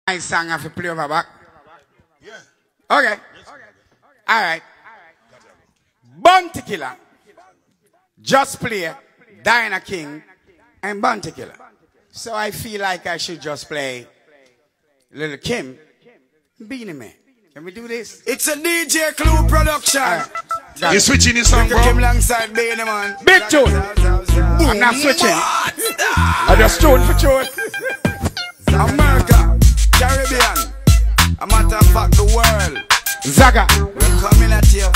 My song have to play over back. Yeah. Okay. All right. Bounty Killer. Just play Diana King and Bounty Killer. So I feel like I should just play Little Kim, Beenie Man. Can we do this? It's a DJ Clue production. You switching this song, bro? Kim alongside Beenie Man. Big tune. I'm not switching. I just tune for tune. America, Caribbean, a matter of fact, the world. Zaga. We're coming at you.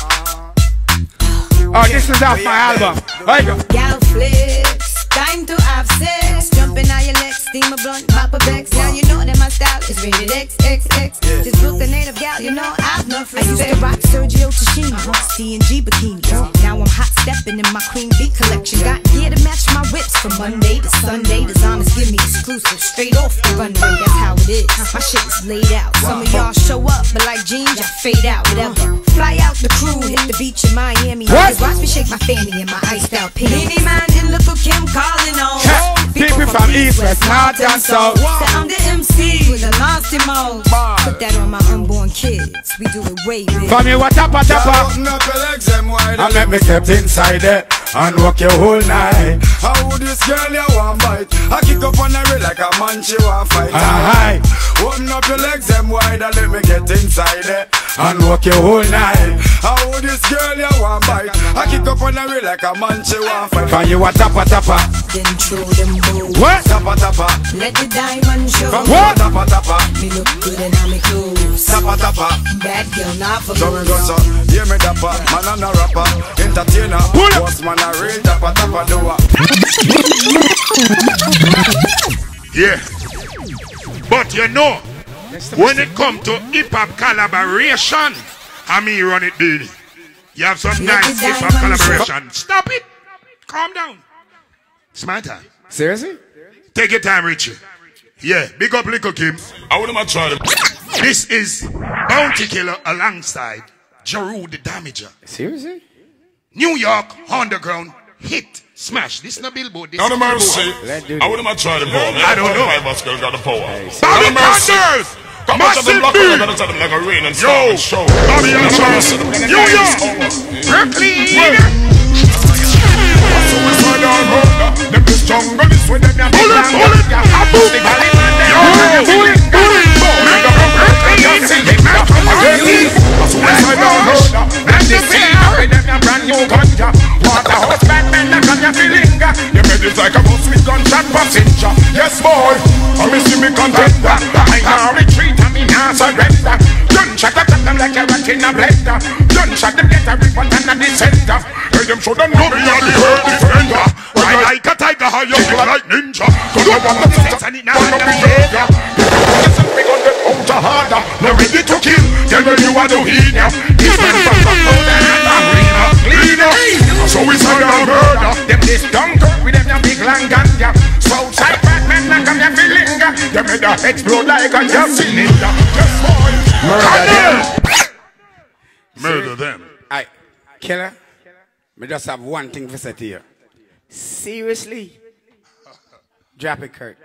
Oh, this is off my album. There you go. Gal flicks, time to have sex. Jumping on your legs, steam a blunt, pop a vex. Now you know that my style is rated XXX. This Brooklyn native gal, you know I've known for I used to rock Sergio Tashini, C&G bikini. Now I'm hot stepping in my Queen Bee collection. Got gear to match my whips from Monday to Sunday. Designers give me exclusive straight off the runway. That's how it is. My shit is laid out. Some of y'all show up, but like jeans, I fade out. Whatever. Fly out the crew, hit the beach in Miami. What? Watch me shake my fanny in my iced out pants. Beenie Man and Little Kim calling on. People from East, West, North, and South. So I'm the MC with the nasty mouth. Put that on my unborn kids. We do it way big. For me, what up, what up? Open up your legs and wide. And let me step inside it and walk your whole night. How would this girl you want bite? I kick up on her head like a man she want fight. Aye. Open up your legs and wide and let me get inside it And walk your whole night. How would this girl you want bite? I kick up on her head like a man she want fight. For you, what up, what up? Then throw them bows. What? Tappa tappa. Let the diamond show. What? Tappa tappa. Me look good and I'm clothes. Tappa tappa. Bad girl, not for So me go so, hear me dapper, man and a rapper, entertainer, boss man a real tappa tappa doer. Yeah. But you know, when it come to hip-hop collaboration, I mean run it, baby. You have some nice hip-hop collaboration. Stop it. Calm down. It's my time. Seriously? Take your time, Richie. Yeah, big up Little Kim. I wouldn't try to. This is Bounty Killer alongside Jeru the Damager. Seriously? New York underground hit smash. This is not Billboard. This Out of is mercy. Billboard. I wouldn't try to ball. I don't know. My girl got the power. Bobby Condors! Come on, Massive I'm beat! gonna tell them like a rain and Yo! show. Bobby Condors! New York! Brooklyn! Them this jungle is where them Pull it! I move it! Yo! Pull it! It's like a bus with gunshot passenger. Yes, boy, I miss me contender. I can't retreat, I mean, I surrender. Gunshot attack them like a rat in a blender. Gunshot them get a report and a descender. Hey, them show them know me are the herd defender. I like a tiger, how you feel like ninja. Cause I want the sex and it now on the behavior. Yes, we gon' get out harder. Now ready to kill, tell me you are the healer. This man from the road and a cleaner. So we say a murder. Them this dunker with them big long ganja. Southside Batman like I'm your feeling. Them head explode like a gas cylinder. Just boy, murder them. Murder them. Alright, Killer, me just have one thing to say to you. Seriously? Drop it, Kurt.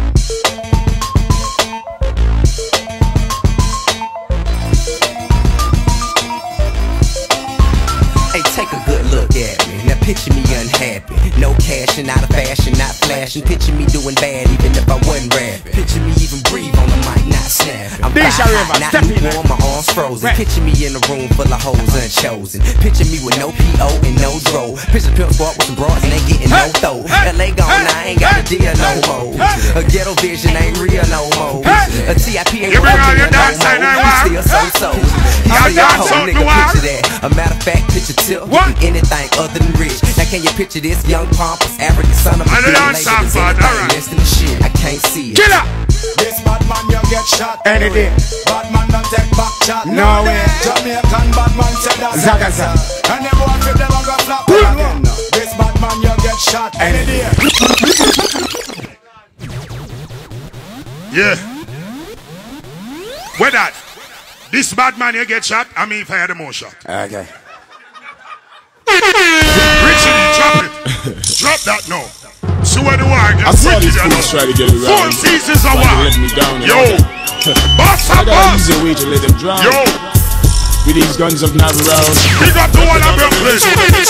Hey, take a good look at me. Now picture me unhappy. No cash and out of fashion, not flashing. Picture me doing bad even if I wasn't rapping. Picture me even breathe on the mic, not snapping. I'm not warm, my arms frozen. Picture me in a room full of hoes unchosen. Picture me with no P.O. and no dro. Picture Pimp Sport with some bras and they getting no throw. L.A. gone, I ain't got a deal no more. A ghetto vision ain't real no more. A T.I.P. ain't real no more. Still so. Y'all nigga picture that. A matter of fact, picture Tip. Anything other than rich. Now can you picture this young pompous African son of a bitch? Less than the shit, I can't see it. Killer! This bad man you get shot. Any day. Bad man don't take back chat. No way. Jamaican bad man said that. Zaga Zaga. And them want to them go flap again. This bad man you get shot. Any day. Yeah. Where that? This bad man you get shot, I mean if I had more shot. Okay. Richie, drop it. Drop that now. So where the war I gets saw wicked these fools try to get it right. 4 seasons of war. Let me down. Yo, Boss and boss. Easy way to let them drown. Yo. With these guns of Navarro. Big up the one of your place.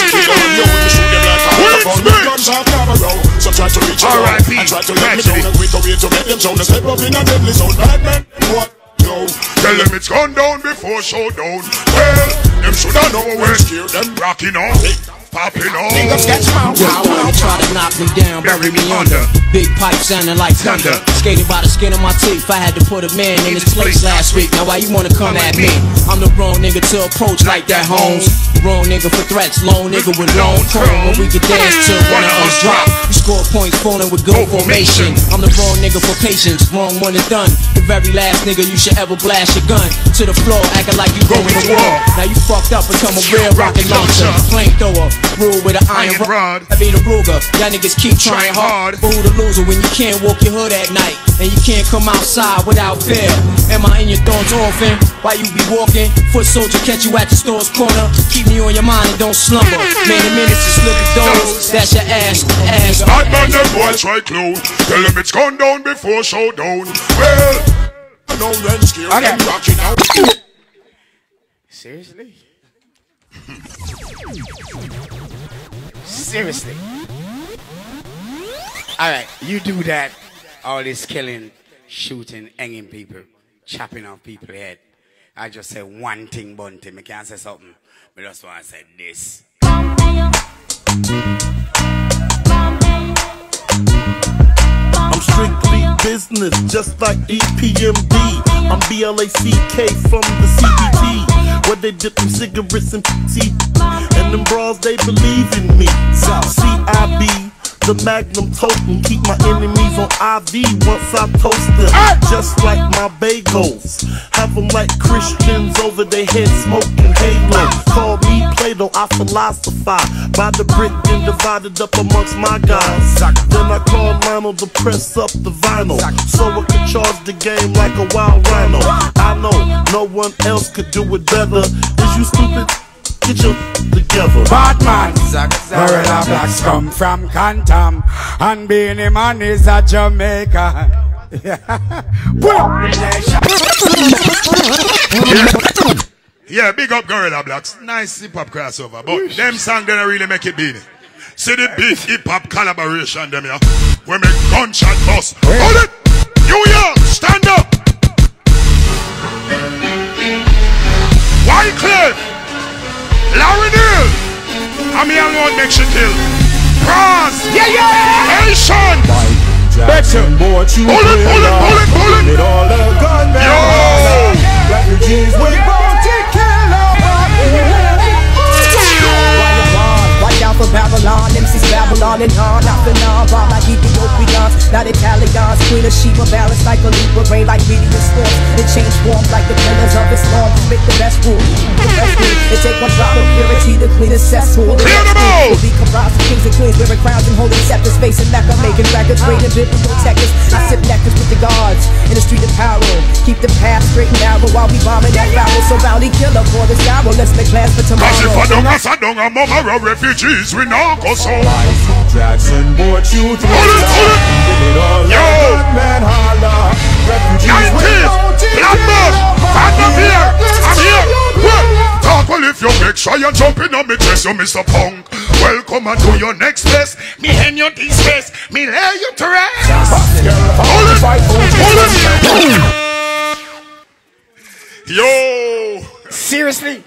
So try to reach out and try to let me down and quick away to make them sound. Step up in a deadly zone. Bad man, what? Yo. Tell them it's gone down before showdown. Well, them shoulda know we're scared. Them rocking on, popping on. I wanna try to knock me down, bury me under. Big pipe sounding like thunder. Skating by the skin of my teeth. I had to put a man in his place last week. Now why you wanna come at me? I'm the wrong nigga to approach like that, Holmes. Wrong nigga for threats, lone nigga with long chrome. When we can dance till one of us drop. You score points falling with good formation. I'm the wrong nigga for patience, wrong when it's done. The very last nigga you should ever blast your gun to the floor, acting like you going to war. Now you fucked up, become a real rocket launcher. Flamethrower, rule with an iron rod. I be the Ruger, y'all niggas keep trying hard. But who the loser when you can't walk your hood at night and you can't come outside without fear? Am I in your thorns orphan? Why you be walking? Foot soldier catch you at the store's corner. Keep me on your mind and don't slumber. Man, in minutes just look at those. That's your ass. Hot man, them boys try close. Tell them it's gone down before showdown. Well, no rent scared. Okay. Them rocking out. Seriously? Seriously? Alright, you do that. All this killing, shooting, hanging people, chopping off people's head. I just say one thing, Bunty. I can't say something. But that's why I said this. I'm strictly business, just like EPMD. I'm BLACK from the CBT, where they dip them cigarettes and tea. And them bras, they believe in me. CIB, the Magnum token, keep my enemies on IV once I toast them. Just like my bagels, have them like Christians over their head smoking halo. Call me Plato, I philosophize by the brick then divided up amongst my guys. Then I call Lionel to press up the vinyl, so I could charge the game like a wild rhino. I know no one else could do it better. Is you stupid? Get your together. Batman, Gorilla Blacks come from Cantam, and Beanie Man is a Jamaica. Yeah, big up Gorilla Blacks. Nice hip hop crossover, but them songs don't really make it beanie. See the big hip hop collaboration, them yeah. We make gunshot bust. Hold it! New York, stand up! Wycliffe! Larry Neal! I'm here alone, make she kill. Cross! Yeah! Nation! Better more you pull it! With all the gunmen. Yo! Refugees we bounty killer. Watch out for Babylon, MC's Babylon and on. After non-bomb like Ethiopians, not Italians. Queen of Sheba, balance like a Libra, rain like meteor storms. They change forms like the pillars of Islam. Make the best rule, They take one drop of purity to clean the cesspool. The next will be comprised of kings and queens wearing crowns and holding scepters, facing Mecca, making records, raiding biblical texts. I sip nectars with the gods in the street of power. Keep the path straight and narrow while we bombing that barrel. So bounty killer for this hour. Let's make plans for tomorrow. Cause if I don't have mama refugees, we now go so. Jackson bought you through. Yo! Refugees we bounty killer. I'm here. Talk well if you make sure you jump in on me dress, you Mr. Punk. Welcome and to your next place. Me hand you this space. Me lay you to rest. Yo! Seriously?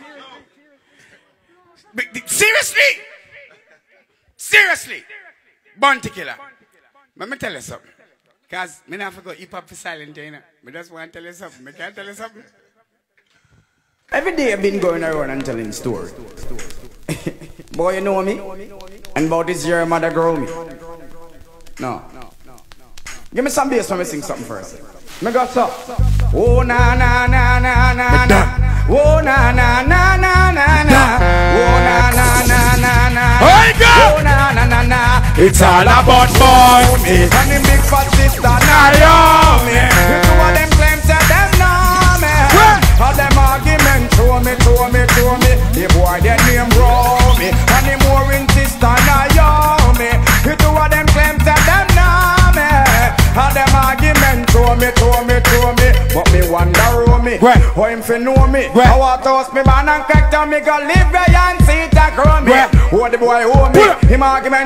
Seriously? Bunty killer. Let me tell you something. Because I never forgot hip hop for silent, you know. I just want to tell you something. I can't tell you something. Every day I've been going around and telling stories. Boy, you know me? And about this year, mother girl me. No. Give me some bass when I sing something first. Me got so. Oh na na na na na na. Oh na na na na na na. Oh na na na na na. Oh na na na na. It's all about boy me. And the big fat sister Naomi. You two of them claims that them know me. All them argument throw me. The boy their name Romy. And the more in sister Naomi. You two of them claims that them know me. All them argument throw me. But But me wonder who me, how him fi know me. I want to host me man and crack down me go live where and see it a grow me. Who the boy who me, him argument.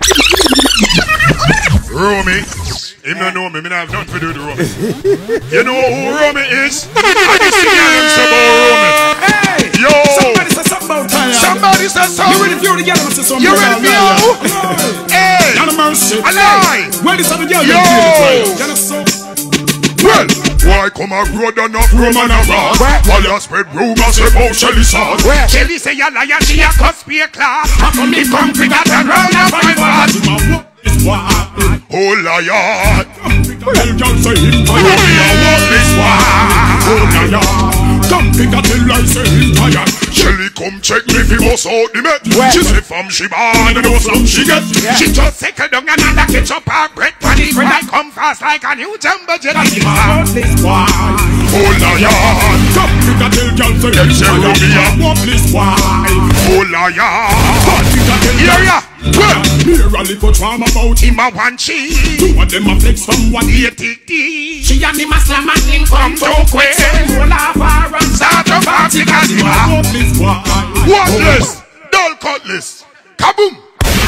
Romy, him don't know me, me not have nothing to do with Romy. You know who Romy is? I just see him say about Romy. Hey! Yo! Somebody say something about time. Somebody say something. You ready for you to get him say something? You ready for you? Hey! Not a mercy. A lie! Where this other girl? Yo! Get us so. Well, why come a road and not room and a rock? While you spread rumors about Shelly sauce. Shelly say you liar, she a cuss be a class. How come me come figure turn round and find what? Oh liar! Well, girl say him tired. What this one? Oh liar! Come figure till I say him tired. Shelly come check me if he was out the met. She say from she born and no slum she get. She just settle down and another ketchup her bread. When the bread I come fast like a new jumbo jet. What this one? Oh liar! Come figure till girl say him tired. What this one? Oh liar! Come figure till Here ya! Well, hear a little drama about him a one cheese. Two of them a flex from 180. She and him a slam and him come so quick. Roll off her and Start a party cause him a worthless, dull cutlass. Kaboom!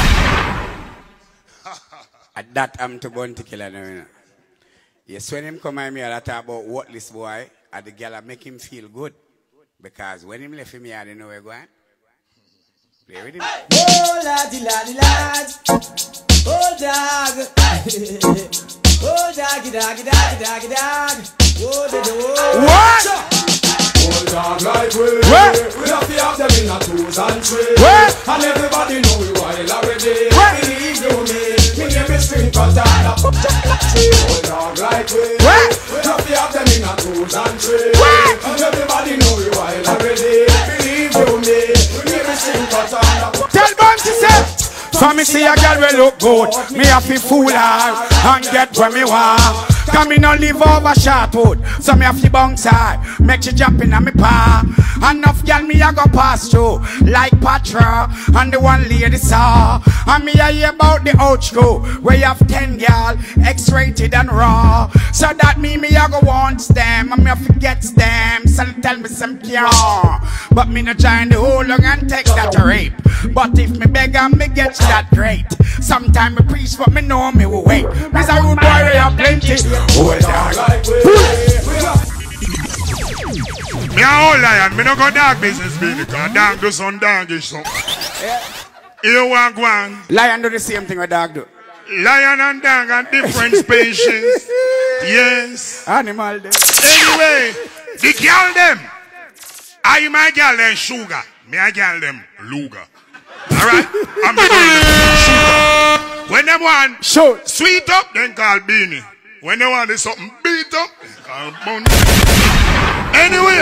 At that I'm to Bounty Killer now. Yes, when him come at me, I talk about worthless boy, and the girl make him feel good. Because when him left me, I didn't know where going. Play with him. Oh, laddie, laddie, lad. Oh, dog. Oh, doggy, doggy, doggy, doggy, dog. Oh, the door. What? Old dog like we have to have them in a twos and threes. And everybody know we wild already. Believe you me name is String Katana. Old dog like we have to have them in a twos and threes. And everybody know we wild already. Believe you me name is String Katana. Tell Bounty say. For me see a girl will look good. Me have to fool her and get where me want. Cause me no live over Shortwood, so me have to bounce her. Make she jump in on me pa. Enough girl me a go pass through like Patra and the one lady saw. And me a hear about the ouch go where you have 10 girl X-rated and raw. So that me a go want them and me a forget them. So tell me some cure. But me no join the whole long and take that rape. But if me beg and me get that great. Sometime me preach but me know me will wait. Miss a rude boy we have plenty. Hold dog. Me a whole lion, me no go dog business baby. Cause dog do some dogish something. You want go on. Lion do the same thing what dog do. Lion and dog are different species. Yes. Animal them. Anyway, the girl them. I my girl them sugar. Me I girl them Luga. Alright? I'm the girl them sugar. When them want sweet up, then call beanie. When they want something beat up, they call bun. Anyway.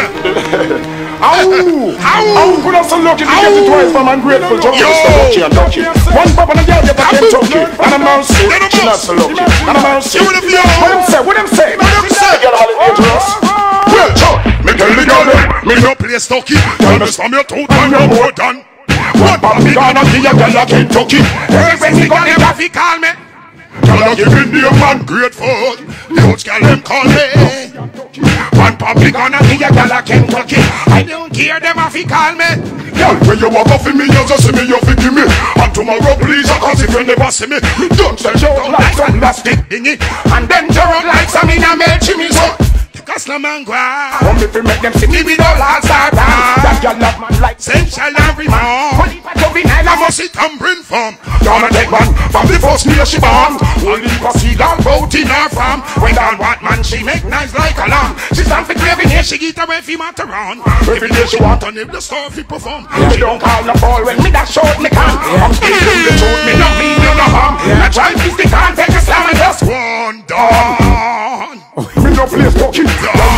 Ow! Could have some lucky to get it twice from ungrateful junkie. Mr. Lucky and Ducky. One pop and a girl get back in Turkey. And a mouse suit, she not so lucky. And a mouse suit. What them say? What them say? What them say? Get all dangerous. Well, John, me tell the girl them, me no play stocky. Tell me from your tooth and your more done. One pop me gonna give your girl a Kentucky. Every me got them coffee call me. Girl a give me a man grateful. The old girl them call me. One pop me gonna give your girl a Kentucky. I don't care them if he call me. Girl, when you walk off in me, you just see me, you forgive me. And tomorrow, please, cause if you never see me, don't tell you like some plastic thingy. And then you run like some in a male chimney. So, cause no man go out. Come if you make them see me with all our start. That girl love man like sensual every man. I must sit and bring from. Gonna take man from the first year she born. Only for seagull boat in her farm. When down what man she make nice like a lamb. She stand for craving here, she get away from matter on. Every day she want to nib the stuff he perform. She don't call no ball when me that short me can. I'm speaking the truth, me no mean you no harm. I try to stick and take a slam and just one down. Me no place talking.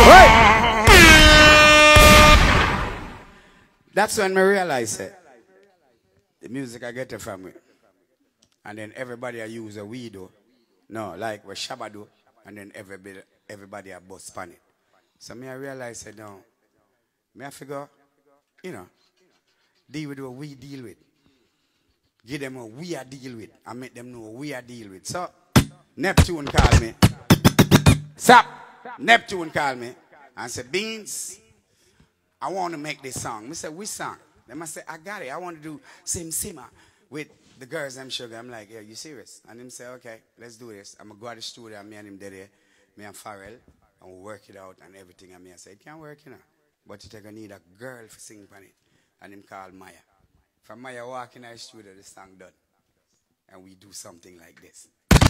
That's when I realized it. The music I get it from it. And then everybody I use a weedo. No, like what Shabba do. And then everybody a bust pan it. So me I realized it now. Me I figure, you know, deal with what we deal with. Give them what we are deal with. And make them know what we are deal with. So, Neptune call me. Stop. Neptune call me. and said, Beans, I want to make this song. I said, which song? Then I said, I got it. I want to do Sim Simma with the girls, them sugar. I'm like, yeah, you serious? And him say, okay, let's do this. I'm going to go to the studio, and me and him did it. Me and Pharrell, and we'll work it out and everything. And me, I said, it can't work, you know. But you're going to need a girl for singing on it. And him called Maya. From Maya walk in the studio, the song done. And we do something like this.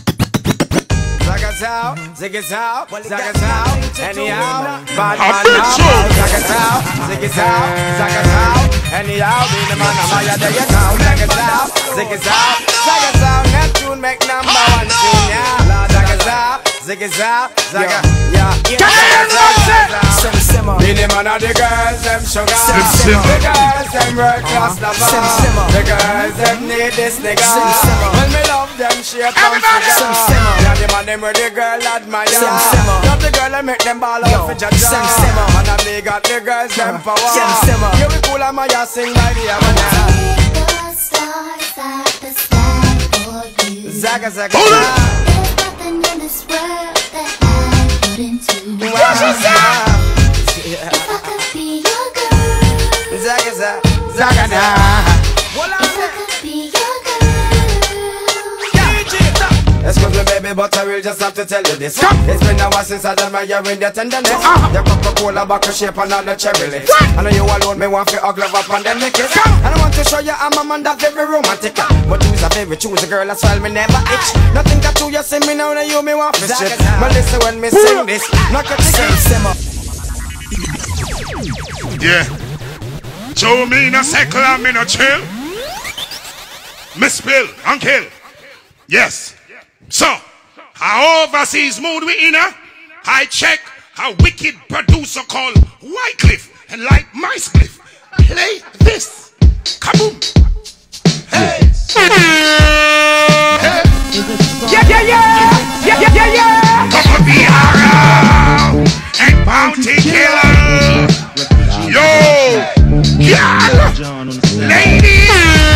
Zagas out, ziggas out, zagas out, anyhow, bad man now, zagas out, ziggas out, zagas out, anyhow, be the man of Maya, there you go, zagas out, Neptune make number 1 tune, yeah, zagas out, ziggas out, zaga, yeah, Sim Simma, be the man of the girls, them sugar, the girls, them world class lover, the girls, them need this nigga, when me love them, shape and figure, yeah, the man, them where the girl admire. Love the girl and make them ball out for Jaja. And I me got the girls them power. Here we cool and Maya sing by the Amana. Stars at the sky for you. Zaga zaga. There's nothing in this world that I wouldn't do. If I could be your girl. Zaga zaga. Zaga na. If I could be your girl. Excuse me baby, but I will just have to tell you this. It's been a while since I done my year in the tenderness. Your Coca-Cola bottle shape and all the cherry lips. I know you alone, me want to hug love up and then make it. And I want to show you I'm a man that's very romantic. But you's a very choose a girl, that's why me never itch. Nothing got to you, see me now, you me want to shit. But listen when me sing this, knock your chicken simmer. Yeah. Show me no circle and me no chill. Me spill and kill. Yes. So, how overseas mood we in her? I check a wicked producer called Wycliffe and like Mycliffe. Play this. Kaboom. Hey. Hey. Yeah. Come be around and bounty killer. Yo. Girl. Ladies.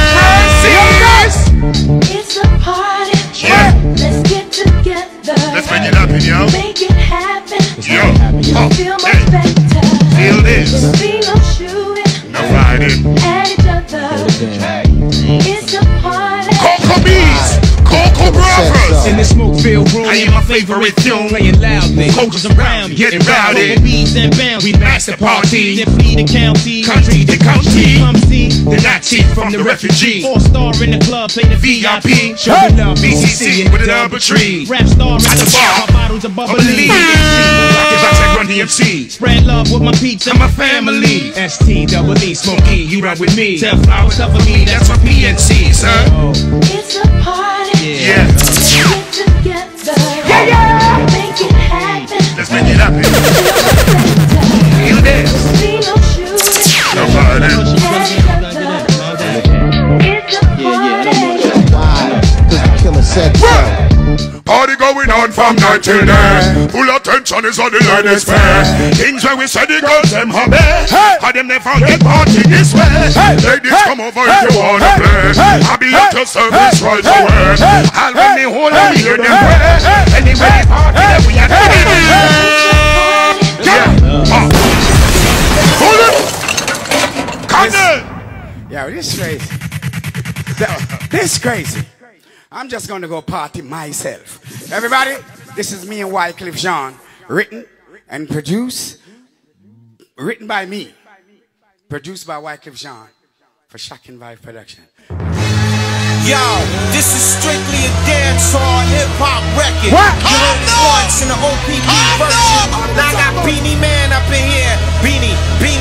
It's a party. Yeah. Let's get together. Let's make it happen, yo. Make it happen. Yo. Feel much better. Feel this. Be no shooting. No riding. At each other. It's a party. Coco Bees. Coco Brothers. In the smoke-filled room, I am my favorite tune. playing loudly. Coaches around, getting rowdy. Beats and bounce. We master party. Simply the county. Country to county. Come see The Nazi from the refugee. 4-star in the club, play the VIP. Showing up, BCC with a double tree. Rap star At the bar. bottles of bubbly. Rock it back like Run DMC. Spread love with my peeps and my family. STEE, Smokey, you ride with me. Tell flowers up for me, That's my PNC, sir. It's a party. Yeah. Get together. Yeah. Make it happen. Let's make it happen. Feel this. Be no shooting. No riding. At each other. It's a party. Killer said so. Party going on from night till day. Full attention is on the line is fair. Things where we say the girls them happy. How them never get party this way. Ladies come over if you wanna play. I'll be at your service right away. I'll run me whole and hear them play. Anyway, party that we are doing. Yeah. Hold it. Come on. Yo, this is crazy. This is crazy. I'm just going to go party myself. Everybody, this is me and Wycliffe Jean. Written and produced. Written by me. Produced by Wycliffe Jean. For Shocking Vibe Production. Yo, this is strictly a dancehall hip-hop record. What? You heard it once in the OPP version. Now I got Beanie Man up in here. Beanie.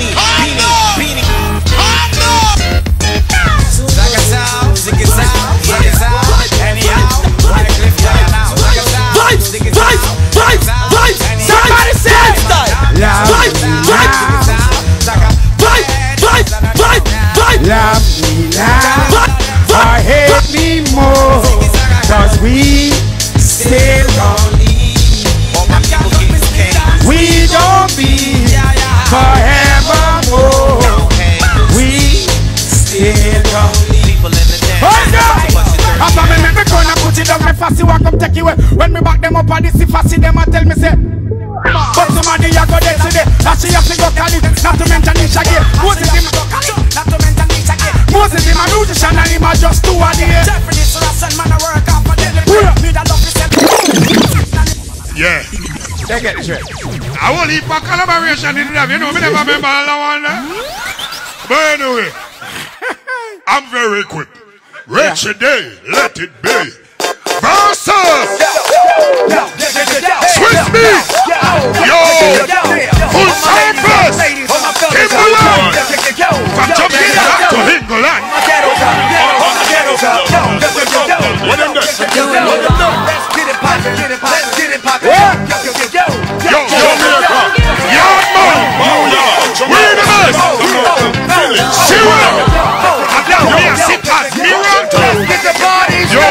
Zagas out, ziggas out, zagas out, anyhow, Wycliffe Jean out. Vibes, somebody said Love me now or hate me more, cause we still gon' leave. We gon' be forevermore. We still gon' leave. After me make me gun and put it down, me fussy walk up take it away. When me back them up on this fussy, them a tell me say, but somebody a go dead today. again. Now she have to go Cali, not to mention Nisha again. Moses him go Cali, not to mention Nisha again. Moses him a musician and him a just two a day. Jeffrey this Russian man a work off a daily. Need a love yourself. Yeah. They get this right. I will heap a collaboration in them. You know, me never remember all that one. But anyway, I'm very equipped. Rich day, let it be. Versus Swiss Beat. Yo, full service. Timberland. From Jamaica to England. What them there? Let's get it poppin', get it poppin', get it poppin'. Yo, Jamaica. Yard man. We the best. Zero. I'm down here, sit as mirror. Get the party. Yo.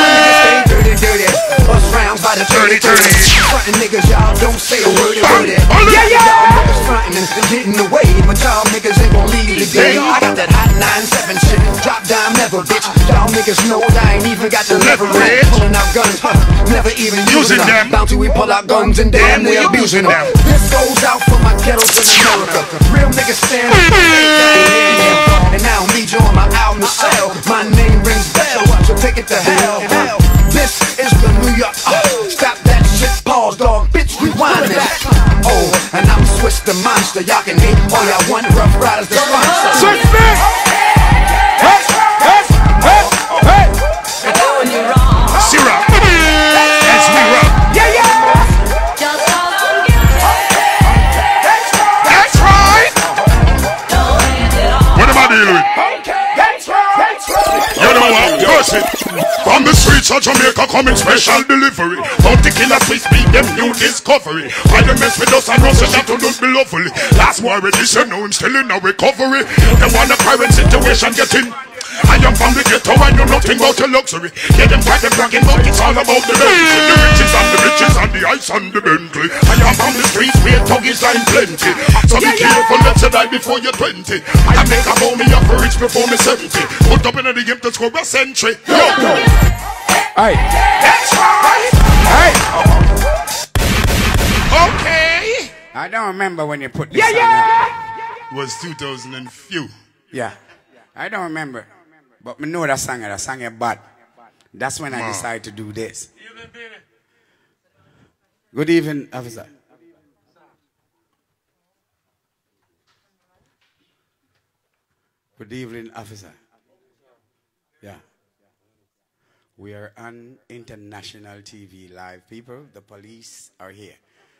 Dirty. Frontin' niggas, y'all don't say a word. Yeah. Y'all niggas frontin' and getting away, but y'all niggas ain't gon' leave today. I got that hot 9-7 shit, drop down never, bitch. Y'all niggas know I ain't even got the leverage. Pulling out guns, never even using them. Bounty, we pull out guns and damn, we abusing them. This goes out for my ghettos in America. Real niggas stand and now I'm lead you on my album to sell. My name rings bell, so take it to hell. This is the New York. Stop that shit, pause, dog, bitch, rewind it. Oh, and I'm Swiss the monster. Y'all can hate all y'all want, Rough Riders the sponsor. Swiss Beat. Hey. They're doing you wrong. Syrup. That's me rock. Yeah. Just call on you. That's right. Don't hand it off. What am I dealing with? You know what? Curse it. From the streets of Jamaica coming special delivery. Bounty Killer Swiss Beat, them new discovery. Why they mess with us and know that to don't be lovely. Last war edition, now I'm still in a recovery. They want a current situation getting. I am from the ghetto, I know nothing about your luxury. Yeah, them try to bragging, but it's all about the Bentley. The riches and the riches and the ice and the Bentley. I am from the streets where tuggies are in plenty. So be careful, let's die before you're 20. I make a money up for rich before me 70. Put up in the game to score a century. Yo! Hey. That's right! Hey. Okay! I don't remember when you put this on. Yeah. It was 2000 and few. Yeah. I don't remember. But I know that song is bad. That's when I decided to do this. Good evening, officer. Good evening, officer. Yeah. We are on international TV live, people. The police are here.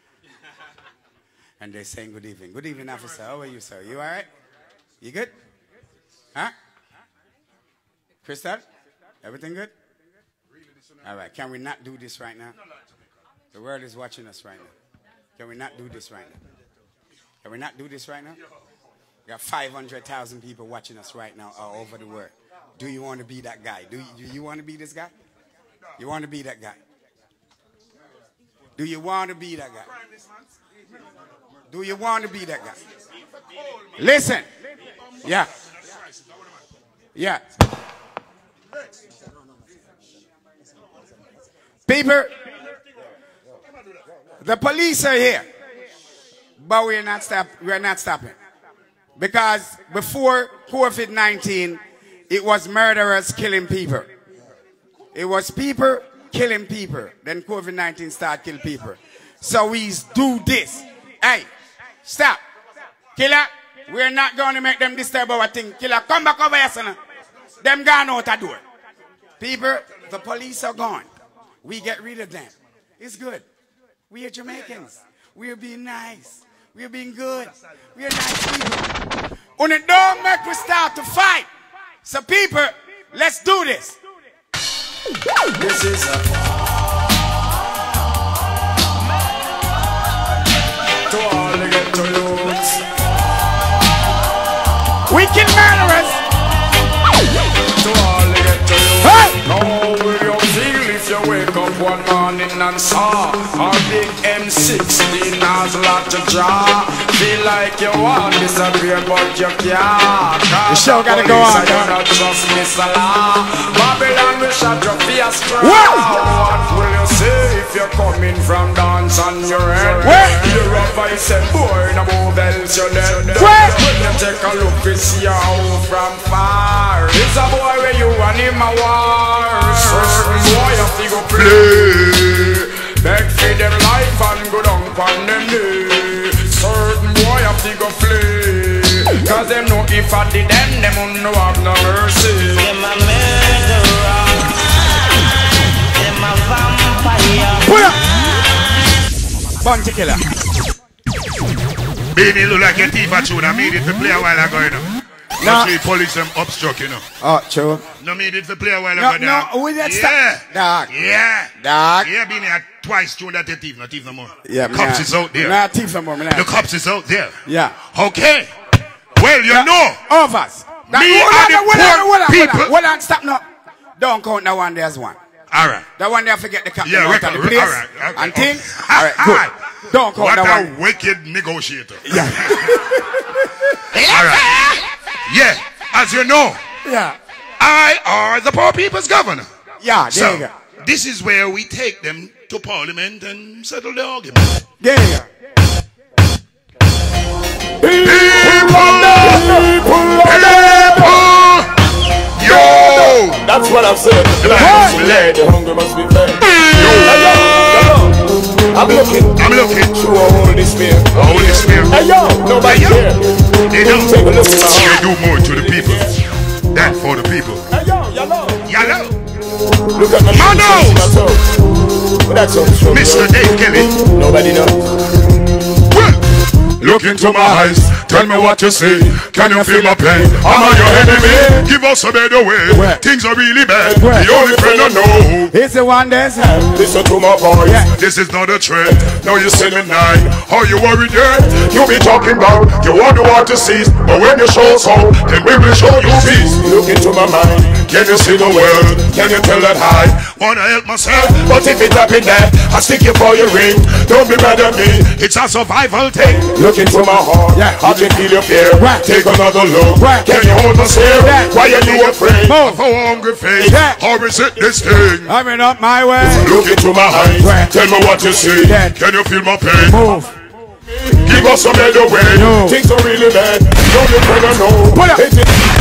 And they're saying good evening. Good evening, officer. How are you, sir? You all right? You good? Huh? Crystal? Everything good? All right. Can we not do this right now? The world is watching us right now. Can we not do this right now? Can we not do this right now? We got 500,000 people watching us right now all over the world. Do you want to be that guy? Do you want to be this guy? You want to be that guy? Do you want to be that guy? Do you want to be that guy? Listen. Yeah. Yeah. People, the police are here, but we're not stopping. Because before COVID-19, it was murderers killing people. It was people killing people. Then COVID-19 started killing people. So we do this. Hey, stop. Killer, we're not going to make them disturb our thing. Killer, come back over here, son. Them gone out the door. People, the police are gone. We get rid of them. It's good. We are Jamaicans. We are being nice. We are being good. We are nice people. And it don't make we start to fight. So people, let's do this. This is a to all the ghetto youths. We kill murderers. To all the ghetto youths. Hey! Now will you feel if you wake up one morning and saw our big M16 has a lot to draw? Feel like you want disappear, but you can't. The show gotta go on. Just miss a law. Babylon will shut your face strong. What will you say if you're coming from dance on your head? You're a vice and boy, no move else you're dead. When you take a look, you see how from far. It's a boy where you and him a war. Certain boy have to go play. Beg for them life and go down on them knee. Certain boy have to go play. Cause them know if I did them won't know have no mercy. Them a murderer. Them a vampire. Pull up! Bounty killer. Beanie look like a thief at you. I made it to play a while ago, you know. No. Actually, police them upstruck, you know. Oh, true. No, made it to play a while ago. No, who is that? Dog. Yeah. Dog. Yeah, Beanie had twice thrown that thief. No thief no more. Yeah, the cops is out there. Nah, thief no more. The cops is out there. Yeah. Okay. Well, you know. Of us. People. Hold on, stop now. Don't count that one there as one. All right. That one there, forget the captain. Yeah, out of the place. all right. Okay. And thing. All right, good. Don't count that one. What a wicked negotiator. Yeah. All right. Yeah. As you know. Yeah. I are the poor people's governor. Yeah, there you go. This is where we take them to parliament and settle the argument. There you go. Yo! That's what I'm saying. The blind must be led, the hungry must be fed. I'm looking through a holy spirit. Hey yo, nobody here. They don't. Take a look at They do more to the people than for the people. Hey yo, Yellow. Look at my toe. That's so Mr. Dave Kelly. Nobody knows. Look into my eyes, tell me what you see. Can you feel my pain? Am I your enemy? Give us a better way. Things are really bad. The only friend I know is the one that's listen to my voice. Yeah. This is not a trend. Now you say me nine. Are you worried yet? You be talking about you want the war to cease, but when you show so, then we will show you peace. Look into my mind. Can you see the world? Can you tell that I wanna help myself? But if it happen that I stick you for your ring, don't be mad at me. It's a survival thing. Look into my heart, I can feel your fear. Take another look, can you hold my stare? Why are you afraid of a hungry face? Or is it this thing? Coming up my way. Look into my eyes, tell me what you see. Can you feel my pain? Move. Give us some better way. Things are really bad. Don't you better know? Pull up.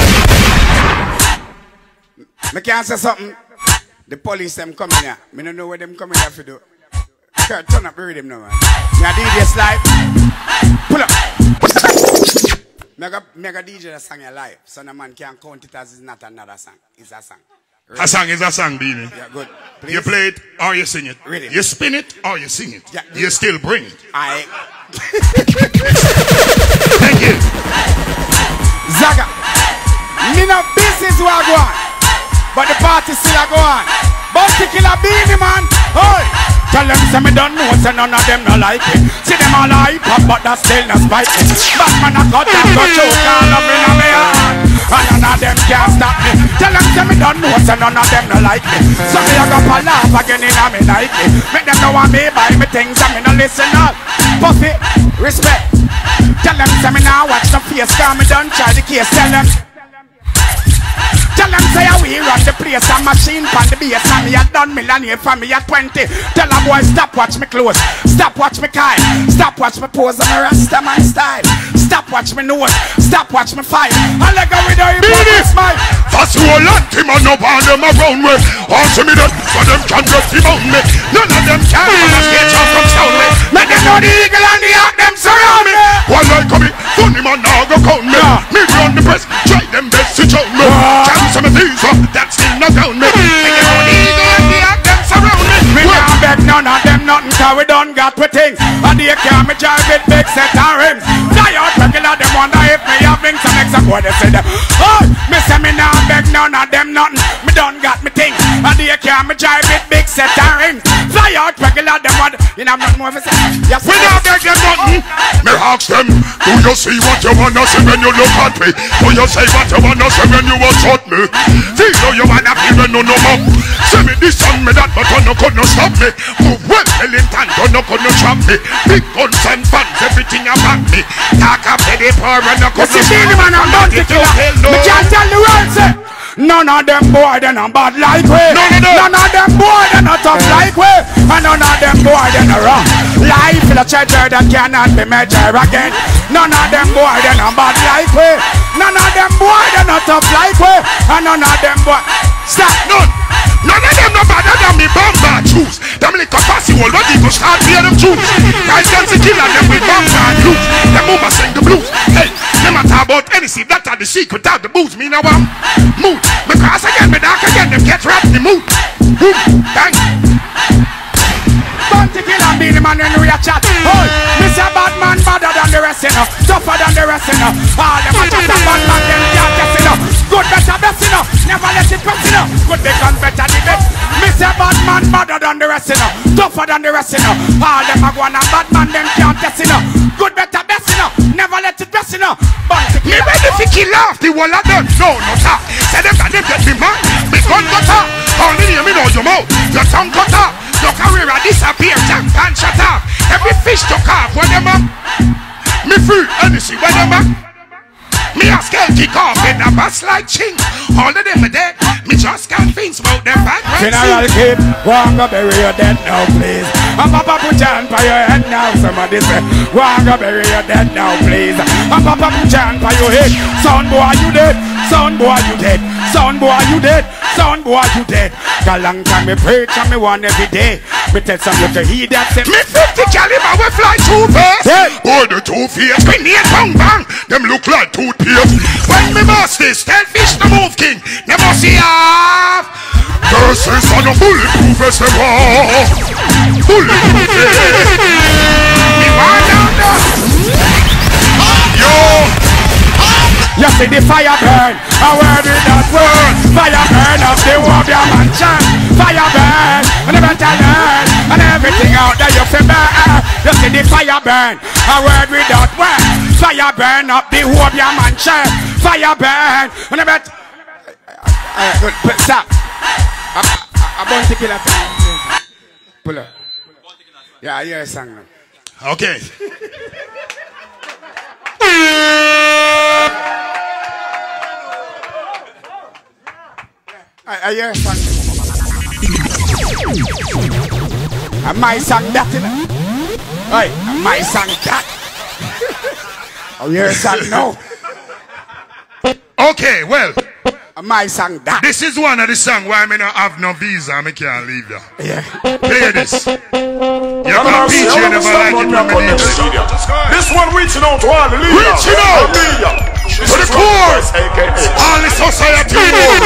I can't say something. The police them coming here. I don't know where them coming here for do. Turn up the rhythm now, man. Me a DJ slide. Pull up. Mega DJ that song live. So no man can't count it as it's not another song. It's a song. Ready? A song is a song, Beanie. Yeah, good. Please. You play it or you sing it. Rhythm. You spin it or you sing it. Yeah. You still bring it. Thank you. Zaga. Me no business where I go on. But the party still a go on. Bounty killer Beanie man. Hey. Tell them say me don't know, say none of them no like it. See them all hype up, but that still not spite it. Batman a cut and go choke all up in a me hand. And none of them can't stop me. Tell them say me don't know, say none of them no like me. So me a go for laugh again in a me Nike. Make them know want me buy me things and me no listen up. Puffy, respect. Tell them say me now watch the face, cause me done try the case. Tell them say we run the place and machine pan the bass and me a done millionaire from me at 20. Tell a boy stop watch me close, stop watch me kind, stop watch me pose and me rasta man style. Stop watch me nose, stop watch me fight. I let go with the hypocrisy smile. Fast roll and him and no band them around me. Answer me that, so them can just debound me. None of them can come and skate off from sound me. Make them know the eagle and the hawk them surround me. While I come in, funny man now go count me. Me run the press, try them best to choke me. Chance of me visa, that still not down me. Make them know the eagle and the hawk them surround me. Me can't beg none of them nothing, cause we done got we things. And they can't me drive with big set and rims. Fly out regular, them wonder if me have links and next boy they say them. Oh, me say me now beg none of them nothing. Me done got me things. And they can't me drive with big set and rims. Fly out regular, them wonder. You know nothing more to say. We not beg them nothing. Me ask them, do you see what you wanna see when you look at me? Do you say what you wanna say when you assault me? Feel how you wanna feel when you know more. Say me this and me that, but you no could not stop me. Move well, Ellington, you no could not trap me. Big guns and fans, everything about me. Talk up to the poor and no could not stop me. Man, I'm not taking me can't tell the world, say. None of them boy, they not bad like we. None of them boy, they not tough like we. And none of them boy, they not wrong. Life is a treasure that cannot be measured again. None of them boy, they not bad like we. None of them boy, they not tough like we. And none of them boy, stop, none. None of them no better than me bomber choose. Them little passy old body go start hear them choose. Guys can see kill and them with bomber and lose. Them mama sing the blues. Hey, them talk about anything. That are the secret of the booze. Me now mood. Because again, me dark again. Them get right in the mood. Boom, bang. Bounty killer be the man when we a chat. Oh, Mr. Badman badder than the rest, you know. Tougher than the rest, you know. All them a chat a Badman, them can't test, you know. Good better best, you know. Never let it press, you know. Good they can better the best. Mr. Badman badder than the rest, you know. Tougher than the rest, you know. All them a go on a Badman, them can't test, you know. Good better best, you know. Never let it press, you know. Bounty killer. Me ready to kill off the whole of them. No, no, sir. Say them that they get the man. Me gun cut off. Only hear me know your mouth. Your tongue cut off. Your career disappear, jump and shut up. Every fish took off when them up. Me free, anything when them up. Me a scale kick off in a bus like ching. All of them are dead. Me just can't think about them bad right. General Keep, Wanga bury your dead now, please. And Papa put your hand for your head now. Somebody say, Wanga bury your dead now, please. And Papa put your hand for your head. Son boy, you dead. Son boy, you dead. Son boy, you dead. Son boy, you dead. A long time me preach and me one every day. Me tell some little heed that say me 50 caliber we fly two-face. Boy, the two-face. We need bang bang. Them look like toothpaste. When me boss this, tell fish to move king. They must see off. Versus on a bulletproof vest. Bulletproof vest. Me want down there. Yo. You see the fire burn, a word in that word. Fire burn up the warrior mansion. Fire burn, and the better learn. And everything out there you feel burn. You see the fire burn, a word without word. Fire burn up the warrior mansion. Fire burn, and the better. Good, stop. I want to kill a time. Pull up. Yeah, I hear a song now. Okay. I hear a song. My song that, you know. Hey, my song that. I hear a song now. Okay, well. My song that. This is one of the songs why I may not have no visa. I can't leave you. Yeah. Play this. You can PG never like it when This one reaching out to all the leaders. Reaching out to the core. All the society.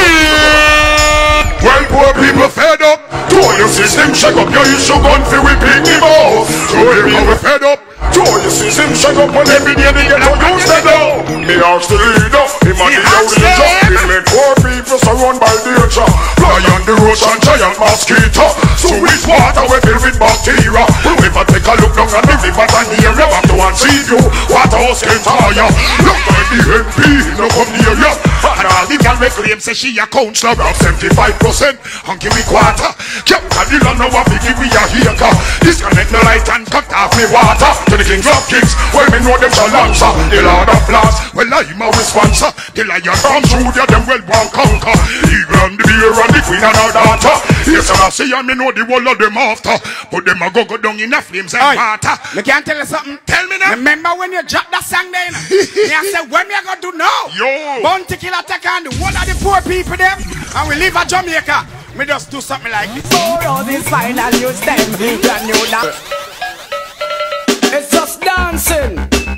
Well, poor people fed up. To your system, shake up your issue, gun for we pick him out. To the people fed up. To your system, shake up on every day they get to use the dough. Me ask the leader, him and the outrager. He make poor people surrounded by danger. Fly on the ocean, giant mosquito. So with water we fill with bacteria. We never take a look down at the river and hear you back to one see you. Water house can tire. Look like the MP, no come near you. And all the girl we claim say she a counselor of 75%. And give me quarter. Kept a deal on our biggie we a haker. Disconnect the light and cut off me water. To the kings of kings, well me know them shall answer. The Lord of lords, well I'm a sponsor. The lion from Judah, them well won't conquer. Even the bear and the queen and her daughter. Yes, I say and me know the whole of them after. But them a go down in the flames and water. Me can't tell you something. Tell me now. Remember when you drop that song then? Me I say when me a go do now? Yo. Bounty killer take on the whole of the poor people them. And we live at Jamaica. Me just do something like this. For all this final use them. Brand new now. It's just dancing.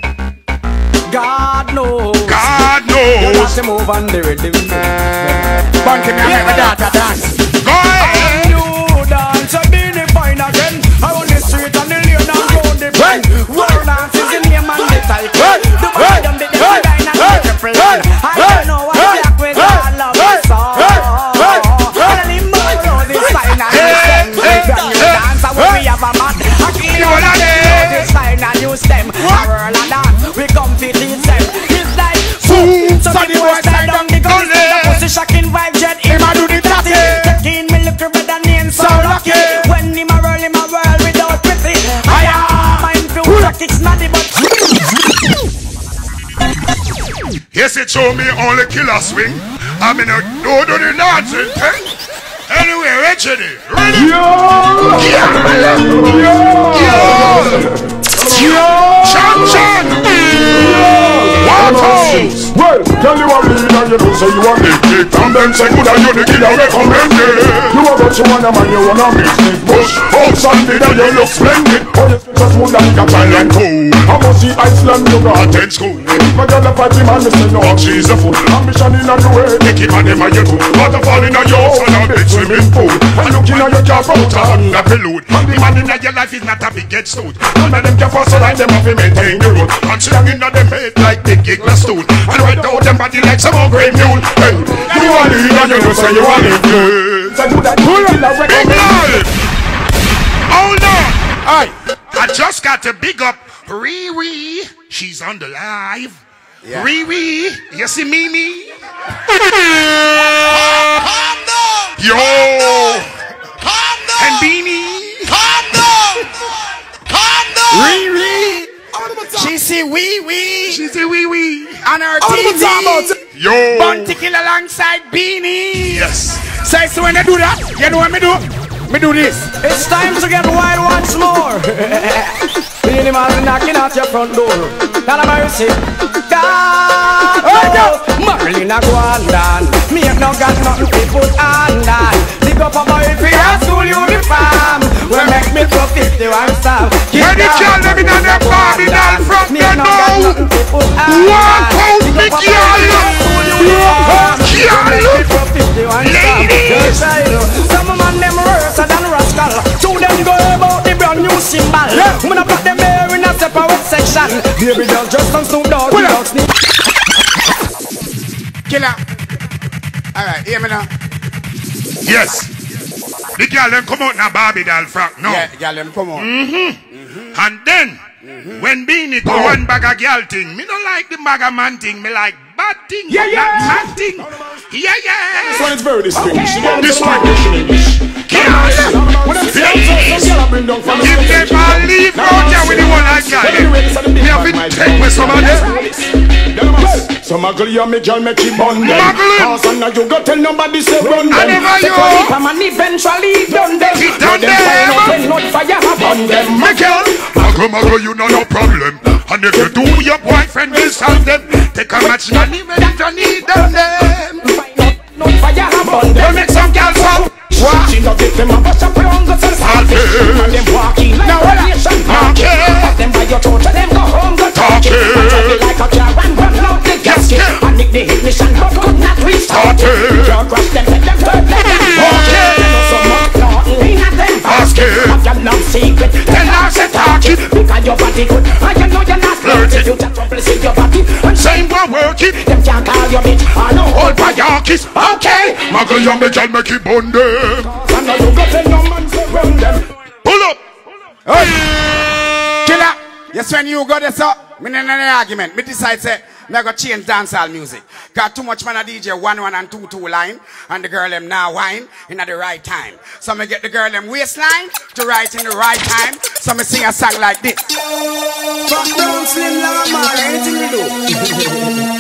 God knows. God knows. You got to move on the rhythm. Bounty me and my daughter dance. Go ahead. You dance and be the fine again. I on the street and the lane and round the bend. World dance is the name and the title. The boy them the dine and the plan. I don't know what black with all of us all. And the more of this final use them. When you dance and when we have a man. feet inside. It's like boom, so the boy slide down the gully. Pussy shocking vibe jet, him a do the tatty. Taking me look red and name so lucky. When him a roll him a whirl without pretty. I am mind feel like it's naughty but. Yes, it show me only killer swing. I'm in a do the nonsense thing. Anyway, ready? Champion! Well, tell you what lead and you don't say you want big dick. And then say good and you the killer recommended. You a got you want a man, you wanna mix it. Bush, outside the day you look splendid. Oh, you just would like a Thailand cool. I must see Iceland, you got 10 school. My girl a fight him and me say no, she's a fool. Ambition in a new way, take him and him and you too. Waterfall in a your house and a big swimming pool. And looking at your car out and a prelude. The man in your life is not a big head stool. None of them can force a line, them have to maintain the road. And slang in them head like big gig stool. And right out them body like some old grey mule. Hey, you are the and you know say you are the big life. Hold on. I just got to big up Riri. She's on the live. Yeah. Riri, you see Mimi? Calm down. Yo. Calm down. And Beanie. Calm down. Calm down. Riri. She see wee. She see wee. On her TV. Yo. Bounty Killer alongside Beanie. Yes. So when I do that, you know what me do? Me do this. It's time to get wild once more. Beenie Man knocking at your front door. God have mercy. God, oh, Marilyn a go on down. Me ain't no got nothing to put on down. Pick up a boy for your school uniform. We make me for 51 star. When the girl them in the party down from the door. Walk out the girl. Ladies. Some man them worse than rascal. Two them go about the brand new symbol. I'm gonna put them there in a separate section. Baby girl just some Snoop Dogg. Killer. Alright, hear me now. Yes. The girl them come out in a Barbie doll frock. No. Yeah, the girl them come out. And then, when Beanie go one bag of girl thing, me don't like the bag of man thing, me like bad thing, not man thing. Yeah. This one is very distinguished. This one. If they all leave out here with the one like that, me have been take with some of them. So muggle you me girl make it bun them. Cause now you go tell nobody say run them. I never you. And eventually done them. It done them. Not fire upon them. My girl, muggle you know no problem. And if you do, your boyfriend will solve them. Take a match money when you need them. Not fire upon them. Don't make some girls up. She not get them a bust up around the self. And them walking like a nation. Pass them by your throat and them go home go talking. Drive it like a car and run out the gasket. And nick the ignition but could not restart it. Your crush them let them turn let them walk it. They know so much nothing lean at them basket. Have your love secret then I say talk it. Because your body good and you know you're not flirting. You just trouble see your body and same one work it. Them can't call your bitch I know all by your kiss. Okay. Muggle you me girl make it bun them. And now you go tell no man to run them. Pull up. Hey. Killer. Yes, when you go there, so me in an argument. Me decide say me go change dancehall music. Got too much man a DJ 1 and 2 line, and the girl them now whine in at the right time. So me get the girl them waistline to write in the right time. So me sing a song like this. Fuck down slim like a man, anything we do.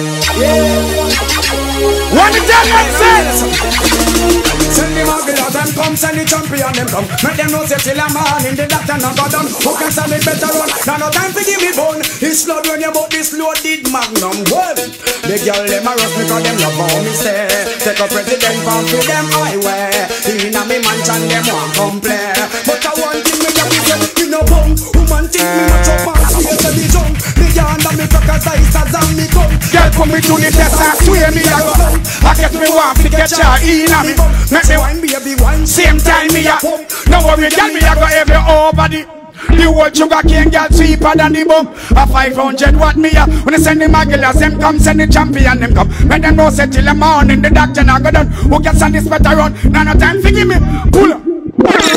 What did that say? Send the muggle out and come, send the champion them come. Make them know say till a man in the doctor not go down. Who can stand it better run? Now no time to give me bone. It's blood when you bought this loaded magnum. Well, the girl them a rush because them love how me say. Take a president from to them highway. In a me mansion them want come play. But I want thing me that we say you know bum. Woman think me not your pants here to the junk. The yarn that me crackers ice as and me come. Girl come me to the test and swear me a go. I get me want to get ya in a me. Make me wine baby wine. Same time me a pump. No worry girl me a go every over the whole sugar cane girl cheaper than the bump. A 500 watt me a. When they send the maggolas them come, send the champion them come. Make them know say till the morning the doctor not go done. Who can send this better run? Now no time for give me. Pull up.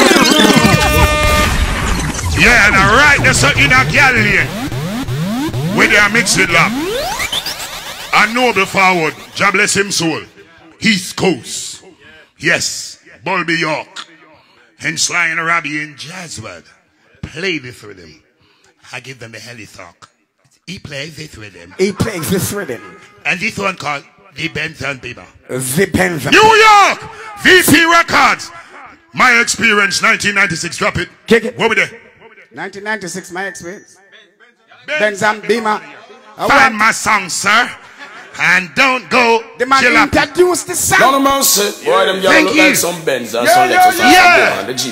Yeah, and right there's something in a girl here. Where they are mixed with love. A noble forward. God bless him soul. East Coast. Yes. Bulby York. And Sly and Robbie and Jazzwood. Play this rhythm. I give them the heli talk. He plays this rhythm. He plays this rhythm. And this one called The Benson Bieber. The Benson. New York! VP Records. My experience, 1996. Drop it. Kick it. What we there? 1996, my experience. Benson Bieber. Find my song, sir. And don't go. The man introduced the song. No man say, boy, them y'all look like some Benz and some Lexus and the Jeep.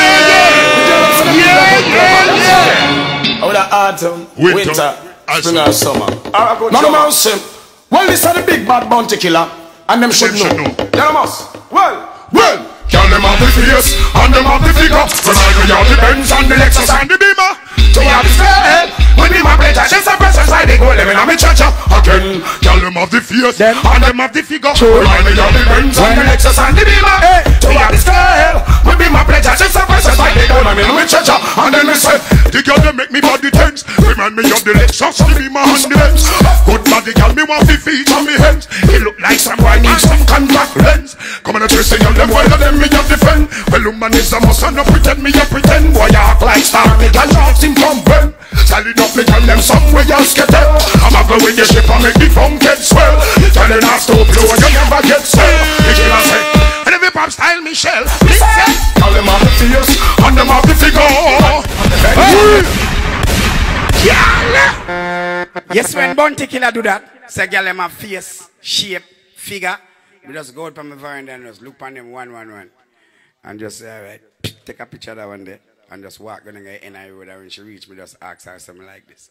Over the autumn, winter, spring or summer. No man say, well, this are the big bad bounty killer, and them should know. Tell them us. Well. Girl, them have the face and them have the figure. Remind me of the Benz and the Lexus and the Beamer. To have the style, when me my pleasure, she's a presence like they go living on me chacha. Again, girl, them have the face and them have the figure. Remind me of the Benz and the Lexus and the Beamer. To have the style, when me my pleasure, she's a presence like they go living on me chacha. And then me say, the girl that make me body tense. Remind me of the Lexus, the Beamer and the Benz. Good body girl, me want 50 feet on me hands. He look like some boy need some contact lens. Come on and twist girl, them well of them. Me a defend. Well, woman is a must and no pretend. Me a pretend. Boy, I act like star. Me can talk him from when. Solid up, me tell them somewhere else get it. I'm a go with the ship and make the funk get swell. Tell them not stop blow and you never get swell. The killer say, and every pop style Michelle. Listen, tell them have the face and them have the figure. Yes, when Bounty Killer do that, say girl them have face, shape, figure. We just go out from the veranda and just look on them one. And just say, alright, take a picture of that one there. And just walk down the NI road. And when she reach me, just ask her something like this.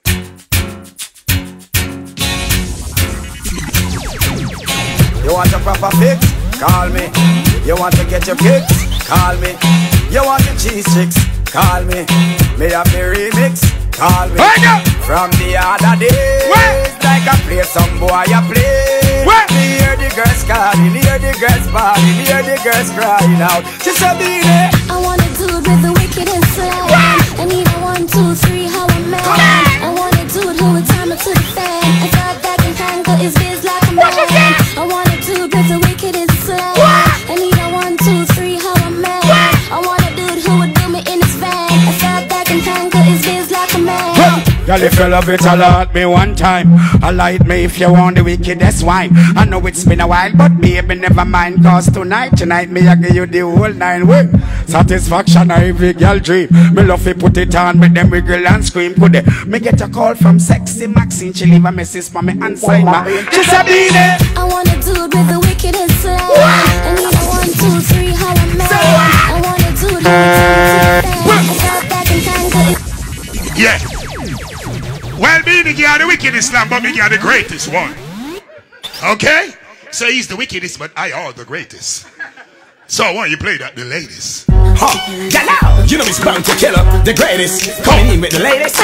You want a proper fix? Call me. You want to get your kicks? Call me. You want the cheese chicks? Call me. Me have the remix? Call me. From the other days, like I play some boy I play. Me hear the girls calling, hear the girls bawling, hear the girls crying out. She said, "Baby, I want a dude with the wickedest slang. I need a 1, 2, 3, how a man. I want a dude who would time it to the fan. I thought that can handle his biz like a man. I want a dude with the wickedest slang. I need a 1, 2, 3, how a man. I want a dude who would do me in his van. I thought that can handle his biz like a man. Girl, if you love it, alert me one time. Alight me if you want the wickedest wine. I know it's been a while, but baby, never mind. Cause tonight me I give you the whole 9 way. Satisfaction every girl dream. Me love to put it on, make them wiggle and scream. Could they? Me get a call from Sexy Maxine. She leave a message for me and sign my. She said, I want a dude with the wickedest slang. I need a 1, 2, 3, how a man. I want a dude who would time it to the fan. I thought that can handle it. Yeah. Well, Beanie got the wickedest slam, but me got the greatest one. Okay? So he's the wickedest, but I are the greatest. So why don't you play that, the latest? Hello, you know it's Bounty Killer, the greatest. Coming in with the latest.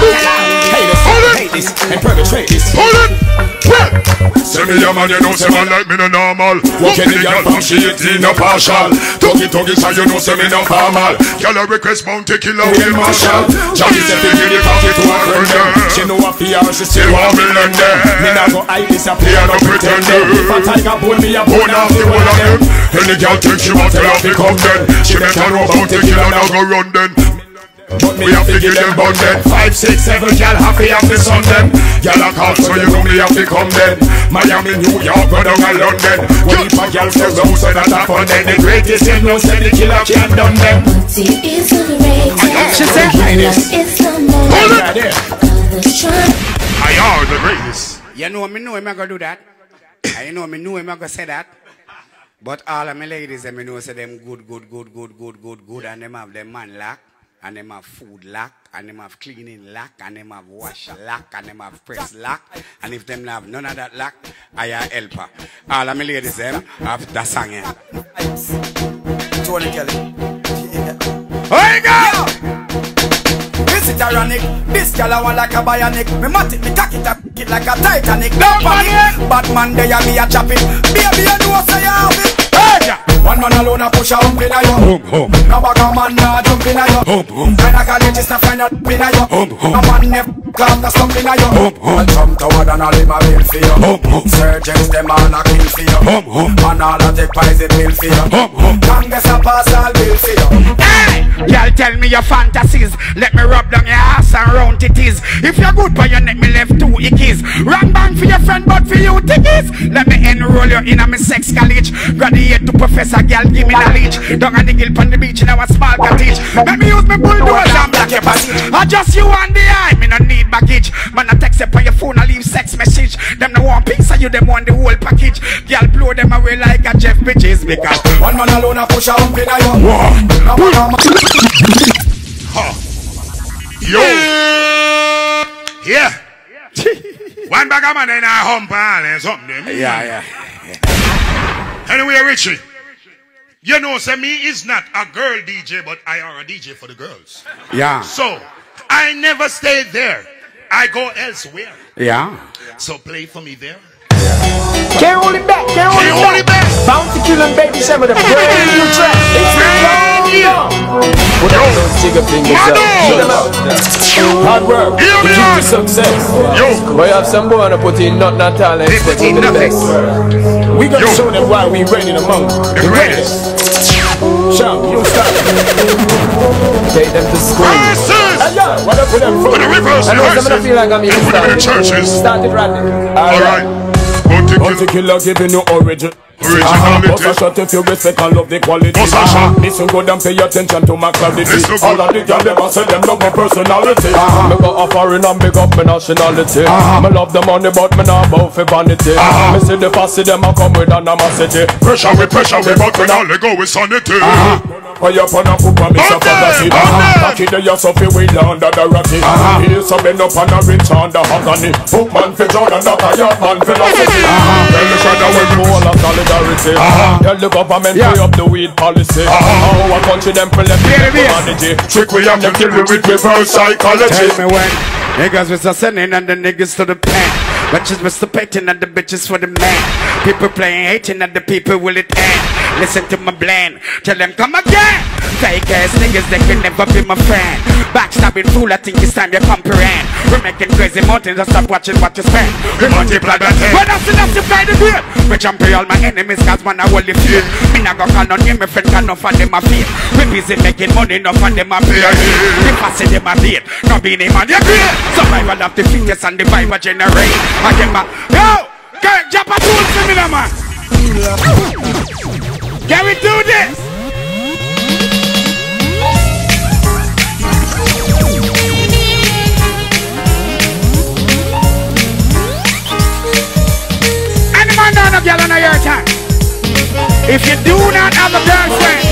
Hello, hate this and perpetrate this. Hold it. Say me a man, you know, say man like me no normal. Walking the girl from she ain't no partial. Tuggy, so you know, say me no formal. Girl a request Bounty Killer, Will Marshall. Johnny said they give the coffee to her friend. She know a fear, she still want me learn them. Me nah go hide this a play, no pretender. If a tiger bone me a bone off the whole of them. Any girl think she want tell her to come then. She better know Bounty Killer, now go run then. But me have to give them bun then. 5, 6, 7, y'all happy have to sun them. Y'all a call so you know me have to come then. Miami, New York, go down and London. When if a girl says oh, so that a fun then. The greatest thing no say the killer can't done them. She is the greatest. She said greatest. It's the most. I are the greatest. You know him I gonna do that. I know him I gonna say that. But all of my ladies, them know say them good, and them have them man lack, and them have food lack, and them have cleaning lack, and them have wash lack, and them have press lack, and if them have none of that lack, I help her. All of my ladies, them have that song here. Tony Kelly. Hey, go! This is ironic. This girl I want like a bionic. Me mat it, me cock it up, it like a Titanic. Don't panic. Batman, they me a chop it. Baby, you know say you have it. Hey! One man alone a push a hump in a yo. No bag a man nah jump in a yo. Kind of college is not find out in a yo. No man never clap the stump in a yo. And jump toward and all him a bill for you. Surgeons them all a kill for you. Man all a take poison pill for you. Congress a pass all bill for you. Hey, girl, tell me your fantasies. Let me rub down your ass and round titties. If you're good for your neck, me left 2 ickies. Wrong bang for your friend, but for you tickies. Let me enroll you in a me sex college. Graduate to professor, girl, give me knowledge. Down on the hill on the beach in our small cottage. Let me use my bulldozer and block your passage. I just you and the eye, me no need baggage. Man, I text up on your phone, I leave sex message. Them no want piece of you, them want the whole package. Girl, blow them away like a Jeff Bridges because one man alone a push a hump in a yo. Yo. Yeah. One bag of man in a hump and something. Yeah. Anyway, Richie. You know, say me is not a girl DJ, but I are a DJ for the girls. Yeah. So, I never stay there. I go elsewhere. Yeah. So play for me there. Can't hold it back, can't hold it back. Bounty Killer Baby Sam with a brand new track. It's brand new. Put all those jigger fingers up. Hard work, the key to success. We have some boy to put in not talent, but in the best. We gonna show them why we ready among the greatest. Shout, you start. Take them to school. Hey, yeah, what up with them from? The reverse, I know some of them feel like I'm in the churches. Started running. Alright. Bounty Killer giving you originality. Bust a shot if you respect and love the quality. Listen good and pay attention to my clarity. All of the girls them say them love my personality. Me go a foreign and big up my nationality. Me love the money but me not bout for vanity. Me see the posse them a come with animosity. Pressure we but we not let go with sanity. Why you pon a cook and miss a fantasy? Cocky the you suffer with under the ratty. Heels so bend up and a rich under agony. Book man for John and not a yacht man philosophy. Tell the shadow when more of solidarity. Tell the government pay up the weed policy. Our country them for left humanity. Trick we have to kill we with reverse psychology. Tell me when niggas was ascending and the niggas to the pan. Bitches was supporting and the bitches for the man. People playing hating and the people will it end. Listen to my blend, tell them come again. Fake ass niggas, they can never be my friend. Backstabbing fool, I think it's time you comprehend. We're making crazy mountains, just stop watching what you spend. We multiply that head. But that's enough to play the game. We jump all my enemies, cause man I hold the field. Me not go call on you, my friend can enough of them a fear. We busy making money, enough of them a pay. We passing them a beat, not being him on the grave. Survival of the fittest and the Bible generate. I get back, yo, jump a tool for me now, man. Can we do this? Any man know no girl on your time? If you do not have a girlfriend,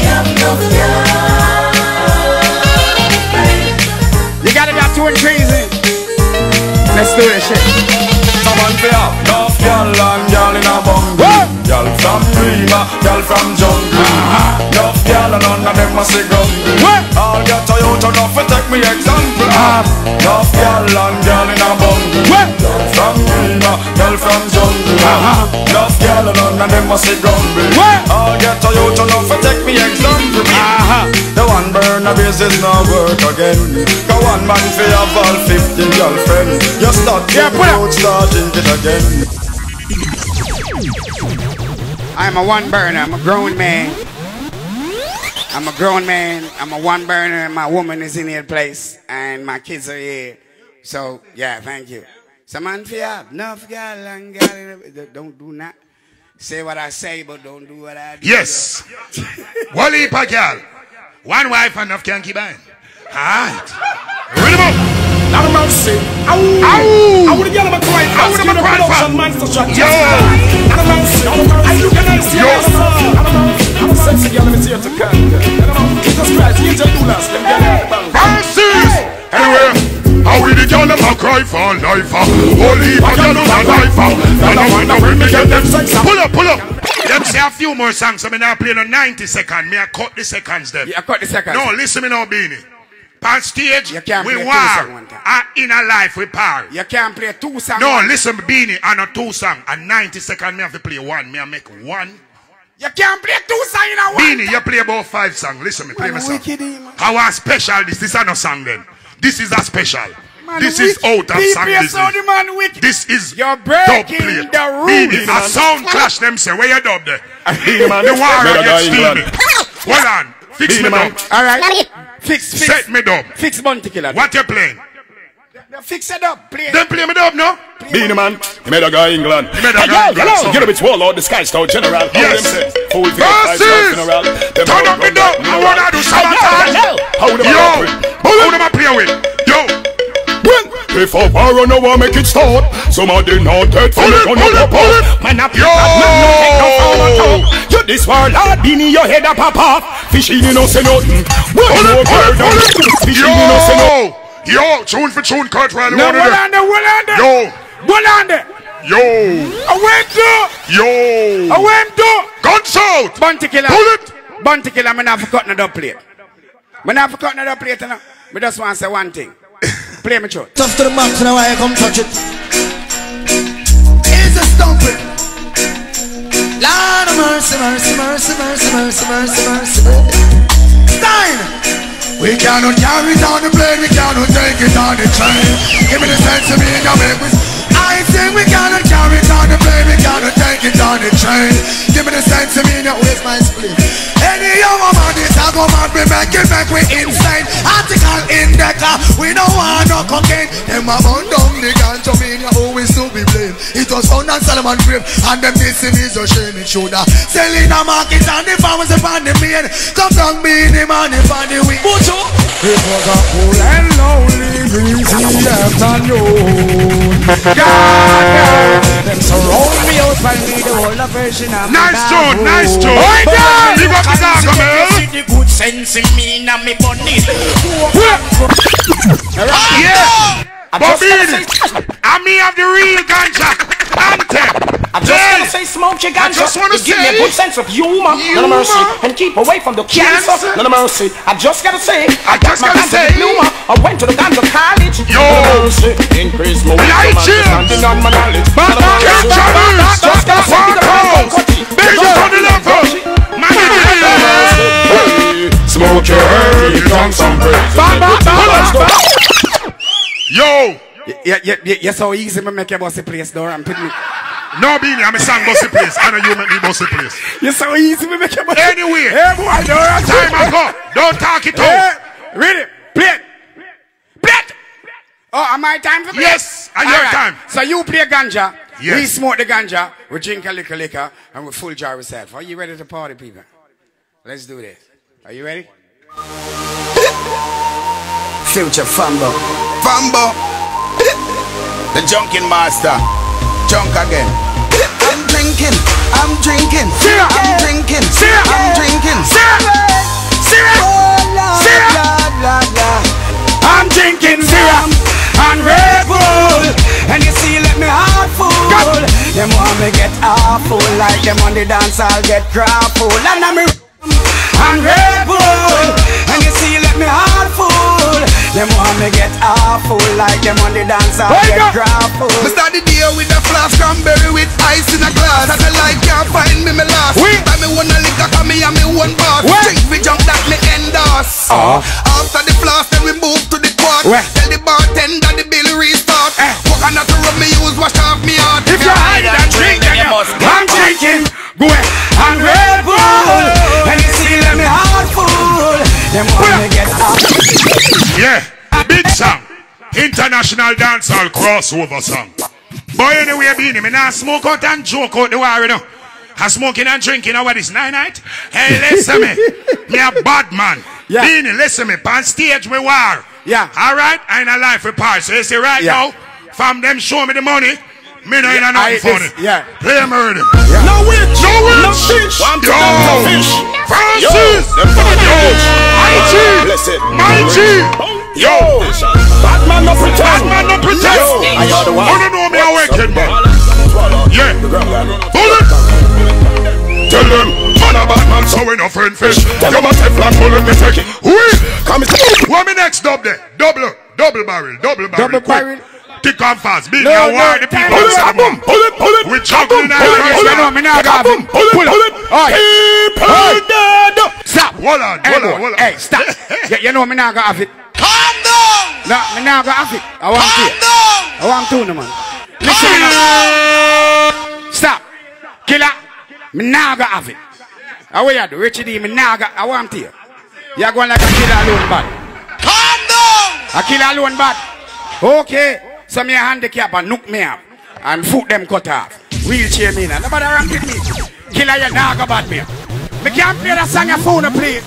you gotta got 2 and 3s in. Let's do this shit. Someone pay up, enough girl and girl in a bungle. Girl from Rima, girl from jungle. Enough girl and none of them must say gungle. I'll get Toyota enough to take me example. Enough girl and girl in a bungle. Girl from Rima, girl from jungle. Enough girl and none of them must say gungle. I'll get Toyota enough to take me example. The one burner business now work again. The one man for have all 50 girlfriends. You start starting it again. I'm a one burner. I'm a grown man. I'm a grown man. I'm a one burner, and my woman is in here place, and my kids are here. So yeah, thank you. Some man for you, enough girl and girl. Don't do that. Say what I say, but don't do what I do. Yes. One heap of girl. One wife and enough can keep on. Alright. Read them up. Not a man say, I would get him a cry. I would have a cry for man to shut. Yo. Not a man say, I look at nice. I'm a sexy girl. Let me see you to come. Jesus Christ, you just do last. Francis. Anyway, how will the girl never cry for life? Holy, I don't know my life. And I wonder when me get them sex. Pull up. Them say a few more songs. So me now play on 90 seconds. Me I cut the seconds them. Yeah, cut the seconds. No, listen me now, Beanie. On stage, we war. In a life, we par. You can't play 2 songs. No, listen, Beanie, I know 2 songs. And 90 seconds, me have to play 1. Me I make 1. You can't play 2 songs in a one. Beanie, you play about 5 songs. Listen me, play me song. How a special this? This is no song then. This is a special. Man, this is out of song business. This is dub plate. Beanie, a sound clash them say. Where you dub there? The war against Stevie. Hold on. Fix me dub. Alright. Fix. Set me dub. Fix Bounty Killer. What you playing? Fix it up, play. Then play me dub, no? Beanie man, he made a guy England. He made a guy England. Get a bit warlord, the Sky Star General. Yes. Full Versus. Turn up me dub. I wanna do sabotage. Yo. Who them I play with? Yo. If a war on no one make it start, somebody not dead for the gun up up. Man up, yo. You this warlord, Beanie your head up pop off. Fishing you no say nothing. Fishing you no say nothing. Yo, tune for tune, Kurt Riley. No, hold on there. Yo. Hold on there. Yo. I went to. Yo. I went to. Guns out. Bounty Killer. Pull it. Bounty Killer, I'm not forgotten the plate. I'm not forgotten the plate, now. I just want to say one thing. Play me tune. Tough to the max, now I come touch it. It's a stumping. Lord of mercy, mercy, mercy, mercy, mercy, mercy, mercy. Stein. We cannot carry it on the plane, we cannot take it on the train. Give me the sense of me and your babies. I say we cannot carry it on the plane, we cannot take it on the train. Give me the sense of me and waste my split. Any young man, this I go mad, we make it back, we insane. Article in the car, we don't want no cocaine. Them a burn down the ganja, me always to be blamed. It was found on Solomon grave, and them dissing is a shame. It shoulda selling a market and the farmers upon the main. Come down, be the man upon the wing. It was a cool and lonely breezy afternoon. God, them surround me out and me the whole version of nice tune, nice tune. Oh, God! Leave up the Gargamel. See the good sense in me and me bunny. Yeah! Bobby, I me have the real ganja. Anthem. I just want to say smoke your ganja. Give me a good sense of humor. None of mercy. And keep away from the cancer. None of mercy. I just gotta say, I got my ganja diploma. I went to the ganja college. Yo. None of mercy. Increase my wisdom and understanding on my knowledge. None of mercy. Just gotta say, the ganja country. Big on the level. Smoke your herb, you done some crazy. Yo. Yeah, so easy me make your bossy place door and put me. No, Beanie, I'm a song bossy place. I know you make me bossy place. You're so easy me make your bossy. Anyway, hey boy, time I go. Don't talk it out. Ready? Play it. Play it. Oh, am I time for play? Yes, I your time. So you play ganja. Yes. We smoke the ganja. We drink a little liquor and we full jar ourselves. Are you ready to party, people? Let's do this. Are you ready? Future Fambo. The junkin master. Junk again. I'm drinking. I'm drinking. I'm drinking. I'm drinking. I'm drinking syrup and Red Bull. And you see, let me heart full. Them want me get awful. Like them on the dance, I'll get grappled. And I'm and Red Bull. And you see, let me heart full. Them want me get awful. Like them on the dance, I'll get grappled. We start the day with a flask cranberry with ice in a glass. As I like can't find me last. Buy me one a liquor, cause me and me one boss. Drink we jump that me endorse. After the flask, then we move to the quad. Tell the bartender the bill restart. Coconut rum me use, wash off me heart. If you hide it and drink, then you must. I'm drinking, go ahead, and Red Bull. And you see, let me heart full. Them want me get out. Yeah, big song. International dancehall crossover song. Boy, anyway, Beanie, me now smoke out and joke out the war, you know. I'm smoking and drinking over this night. Hey, listen me. Me a bad man. Yeah. Beanie, listen me. On stage, me war. Yeah. All right? I ain't a life for part. So you see right now, from them show me the money, me no ain't nothing funny. Yeah. Play murder. Yeah. No witch. No witch. No fish. Yo. Fish. Francis. Yo. IG. Blessed. My G. Yo. Bad man no pretend. Bad man no pretend. Yo. I got the one. You don't know me a wicked man. Yeah. Bullet. Tell them, man a bad man, so we no friend fish. Tell them a Teflon bullet me take it. Come what me next dub there? Double barrel. Double barrel. Tick on fast. Beat your war the people. Pull it. We're juggling Pull it. Stop. Hold on. Hey, stop. You know me not gonna have it. Calm down. No, me not gonna have it. I want to. I want to, no man. Listen me now. Stop. Killer. Me not gonna have it. How you do? Richie D, me not gonna. I want to. You're going like a killer alone bad. Calm down. A killer alone bad. Okay. So me a handicap and nook me up. And foot them cut off. Wheelchair me now. Nobody around with me. Killer, you not go bad me. Me can't play that song your phone, please.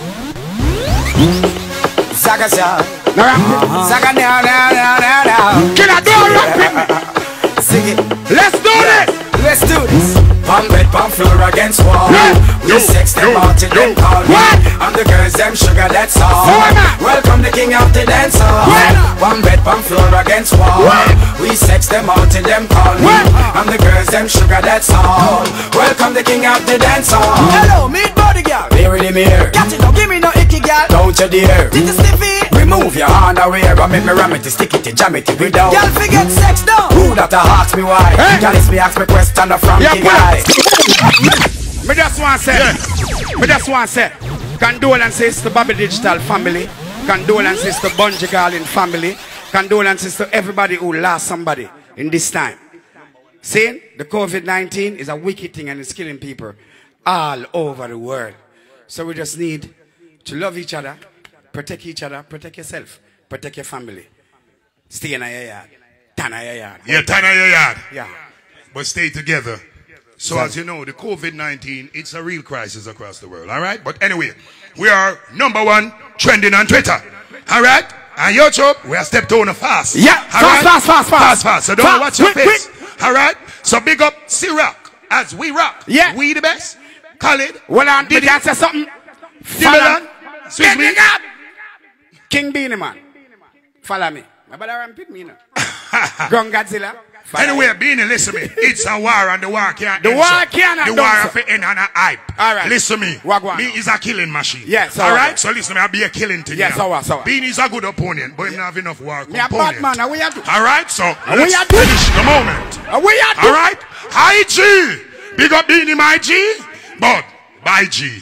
Zaga Zaga. No ramp. Zaga now. Killer, don't ramp with me. Sing it. Let's do this. Let's do this. Palm bed, palm floor against wall. We sex them out till them call me. I'm the girls, them sugar, that's all. Welcome the king of the dance hall. Palm bed, palm floor against wall. We sex them out till them call me. I'm the girls, them sugar, that's all. Welcome the king of the dance hall. Hello, meet body girl. Here in the mirror. Got it, don't give me no icky girl. Don't you dare. Did you sniffy? Remove your underwear and make me ram it, stick it, jam it, we down. Y'all forget sex now. Who that ask me why? Y'all me ask me question from the guy. Me just want to say, me just want to say, condolences to Bobby Digital family, condolences to Bungie Garland family, condolences to everybody who lost somebody in this time. Saying the COVID-19 is a wicked thing and it's killing people all over the world. So we just need to love each other, protect yourself, protect your family. Stay in your yard. Tan your yard. Yeah, tan your yard. Yeah. But stay together. So as you know, the COVID-19, it's a real crisis across the world, all right? But anyway, we are #1 trending on Twitter, all right? And YouTube, we are stepped on fast. Yeah, fast. So don't watch your face, all right? So big up C-Rock as we rock. Yeah. We the best. Khalid. Well, on, did you say something? Timbaland. Swiss me. King Beanie Man. Follow me. My brother ramped me now. Gun Godzilla. Anyway, Beanie, listen me. It's a war and the war can't The end. war can't The war of end and a hype. All right. Listen me. Wagwan. Me is a killing machine. Yes. All right. So listen me. I'll be a killing thing. Yes. Beanie is a good opponent, but he don't have enough war Me a component. bad man. We are do. All right. So we let's are do. finish the moment. We are do. All right. Hi G. Big up Beanie, my G. But bye G.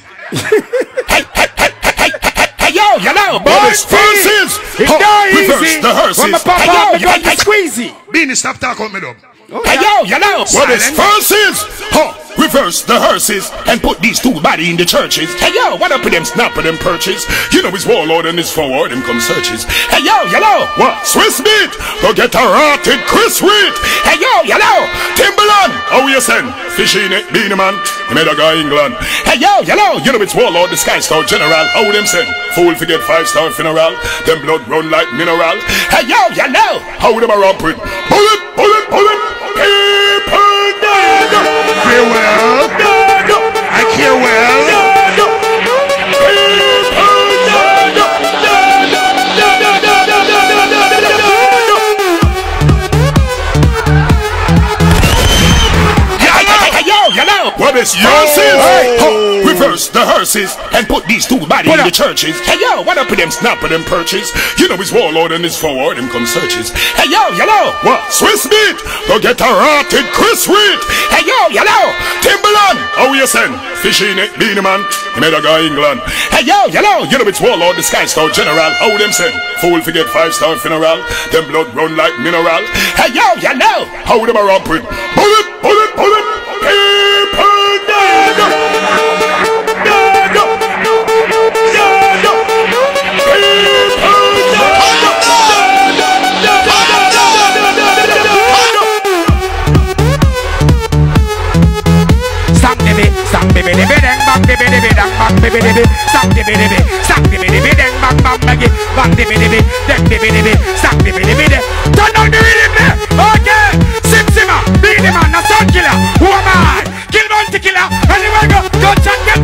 Yo, you know, boys, verses. It's not easy. The hearses. When my pop out, me got squeezy. Beanie, stop talking with me, dog. Hey yo, you know what is verses? Reverse the hearses and put these two body in the churches. Hey yo, what up with them snap of them perches? You know his warlord and his forward and come searches. Hey yo, you know what? Swiss beat, go get a rotted Chris Reed. Hey yo, you know Timbaland, how you send? Fish in it, Beanie Man, he made a guy England. Hey yo, you know it's warlord, the Sky Star General. How them send? Fool forget 5-star funeral. Them blood run like mineral. Hey yo, you know how them a romp with bullet. People dead. Farewell. I care well. What is yourses? Reverse the hearses and put these two body in the churches. Hey yo, what up with them snap of them perches? You know his warlord and his forward him come searches. Hey yo, what? Swiss beat, go get a rotted Chris Reed. Hey yo, Timbaland, how you send? Fish in it, Beanie Man, he made a guy England. Hey yo, you know it's warlord, the Sky Star General. How them send? Fool forget 5-star funeral. Them blood run like mineral. Hey yo, how them a romp with bullet. People dead. Sang baby, dang bang, baby, dang bang, baby, sang baby, dang bang, bang, bang, dang baby, sang baby, turn down the rhythm there. Okay, Sim, Beanie Man, a sound killer. Who am I? Kill Bounty Killer. Anyway, go chat get.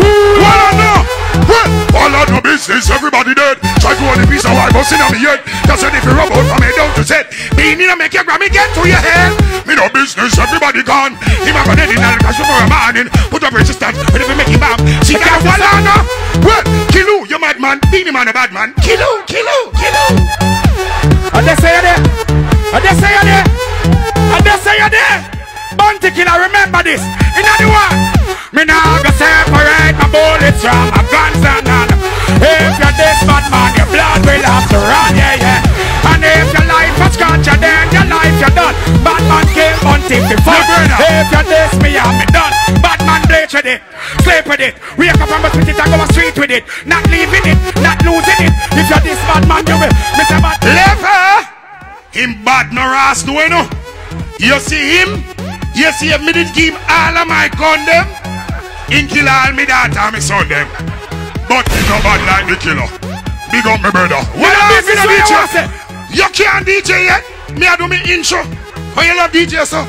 All out no business, everybody dead. Try to hold a piece of wire, busting on me head. That's when if you rub out from head down to set. Beanie to make your Grammy get to your head. Me no business, everybody gone. Him a go dead in all the cash before a morning. Put up resistance, when if you make him bam. See that one now? Well, kill who, you mad man. Beanie Man a bad man. Kill who. And they say that. I just say you there. I just say you there. Bounty killer, remember this. In the one, me now go separate my bullets from my guns and all. If you're this bad man, your blood will have to run, yeah, yeah. And if your life has got you, then your life you're done. Bad man kill Bounty before. If you're this, me and me done. Bad man bleach with it, sleep with it. Wake up and with it and go street with it. Not leaving it, not losing it. If you're this bad man, you will. Mr. Bad. Lever! Him bad no ras do you know? You see him? You see him, me did give all of my gun them. He kill all me daughter and me son them. But he no bad like the killer. Big up me brother. What up, me DJ? You can't DJ yet? Me I do me intro. How you love DJ so?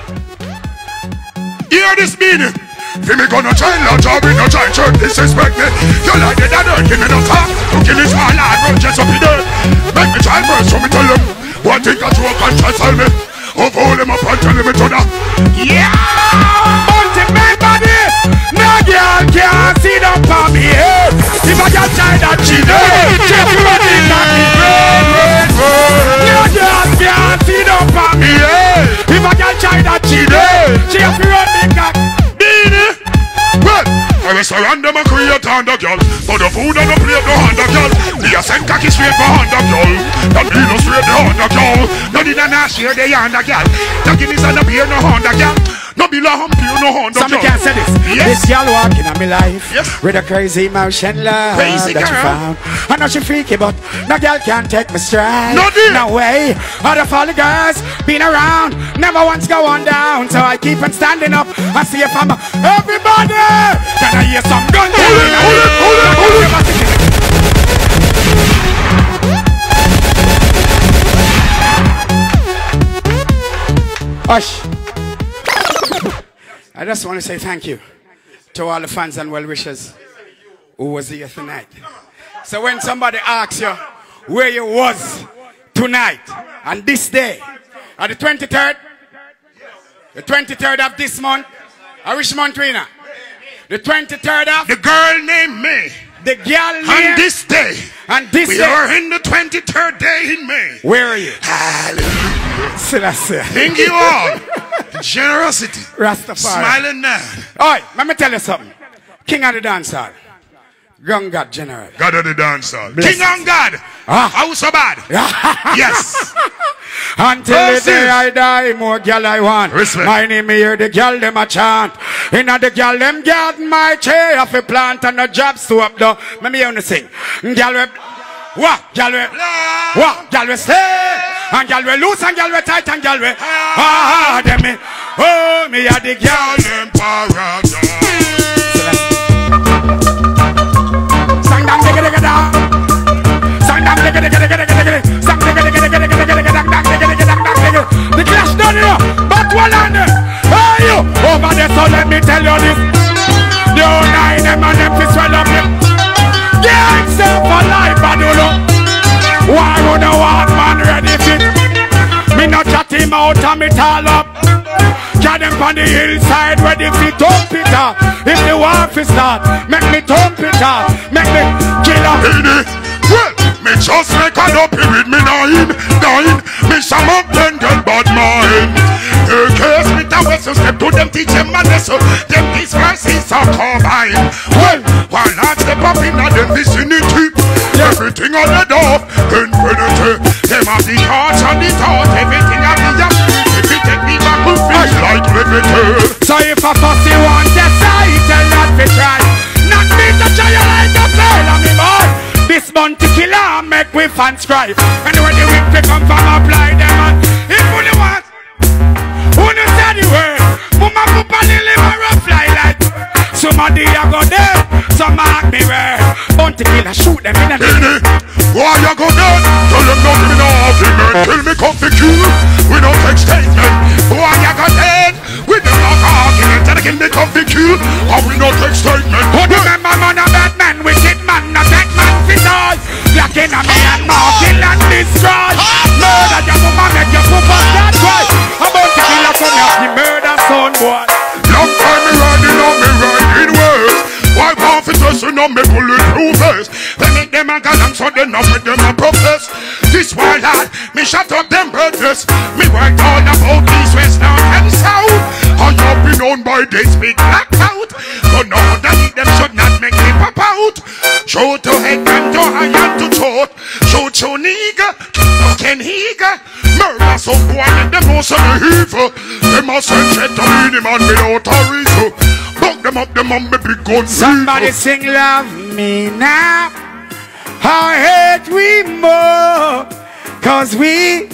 Hear this meaning? Feel me gonna try no job with no try church disrespect me. You like the dad, give me no talk. To kill his all I run just up in there. Make me try first so me tell them. One thing that you can try tell me. Of all them up and tell them each other. Yeah! But remember this! No girl can't see them for me head. If I can try that she dead, just running back the brain. No girl can't see them for me head. If I can try that she dead, just running back. Well, I was around them and create under girl. But the food and the plate no under girl. They send cocky straight for under girl. That be no straight the under girl. No did not share the under girl. The guineas and the beer no under girl. No be la humpy no under girl. Somebody can't say this. Yes. This girl walking on my life. Yes. With a crazy motion love. Crazy that girl. You found. I know she freaky but no girl can't take me stride. No deal. No way. Other folly girls been around. Never once go on down. So I keep on standing up and see if I'm everybody. Can I hear some guns? Hold it. Hush. I just want to say thank you to all the fans and well-wishers who was here tonight. So when somebody asks you where you was tonight and this day, on the 23rd, the 23rd of this month, which month, Rina? The 23rd of... The girl named May. The girl named... On this day. On this day. We are in the 23rd day in May. Where are you? Hallelujah. Selassie. Thank you all. Generosity. Rastafari. Smiling now. Alright, let me tell you something. King of the dancehall. Young God General. God of the dancehall. King on God. How so bad? Yes. Until the day I die, more girl I want. Respect. My name here, the girl them a chant. Inna the girl them garden my chair of a plant and the jobs to up though. Let me hear you sing. Girl we what? Girl we what? Girl we stay. And girl we loose and girl we tight and girl we them me. Oh me a the girl them paradise. Sang down digga digga down. Sang down digga digga digga digga digga. Sang digga digga digga digga digga digga digga. The clash done here, but one on there. Hey you, over there, so let me tell you this. The whole nine them and them fist well up him. Gangsta for life, I don't know. Why would the one man ready fit? Me not chat him out and me tall up. Got them on the hillside ready fit up it up. If the war fi start, make me thump it up. Make me kill up. Well, me just make a dopey with me nine. Me some up then get bad mind. Case me the whistle step to them teach them my lesson. Them these verses are combined. Well, why not step up in a them vicinity? Everything on the door, infinity. Them have the thoughts and the thought. Everything on the young. If you take me back, we'll feel like liberty. So if a fussy want to say, tell not to try. Not me to try you like a fail on me boy. This bounty killer make we fans cry. And when the wind come from apply them on. If you want, who no say the word? Mama Papa Lily will fly like. Somebody a go there, some mark me where. Bounty killer shoot them in a minute. Why you go there? Tell them not to be no argument. Till me come to kill. We don't take statement. Why you go there? We don't have argument. Tell them they come to kill. And we don't take statement. But remember man a bad man, wicked man, a bad man fit all. Black in a me and mark, kill and destroy. Murder your mama, make your papa start cry. A bounty killer come here, the murder son boy. Long time me riding words. Why profit us on me bulletproof vest? They make them a galang so they not with them a profess. This warlord, me shut up them brothers. Me work all about east, west, north and south. And you be known by this big blackout. But no that them should not make me pop out. Show to head and to hand to throat. Show to nigga, Ken Higa. Murder some boy and them know some evil. Them a send shit to me, man without a reason. Buck them up, them on me big gun. Somebody sing love me now. Our hate we more. Cause we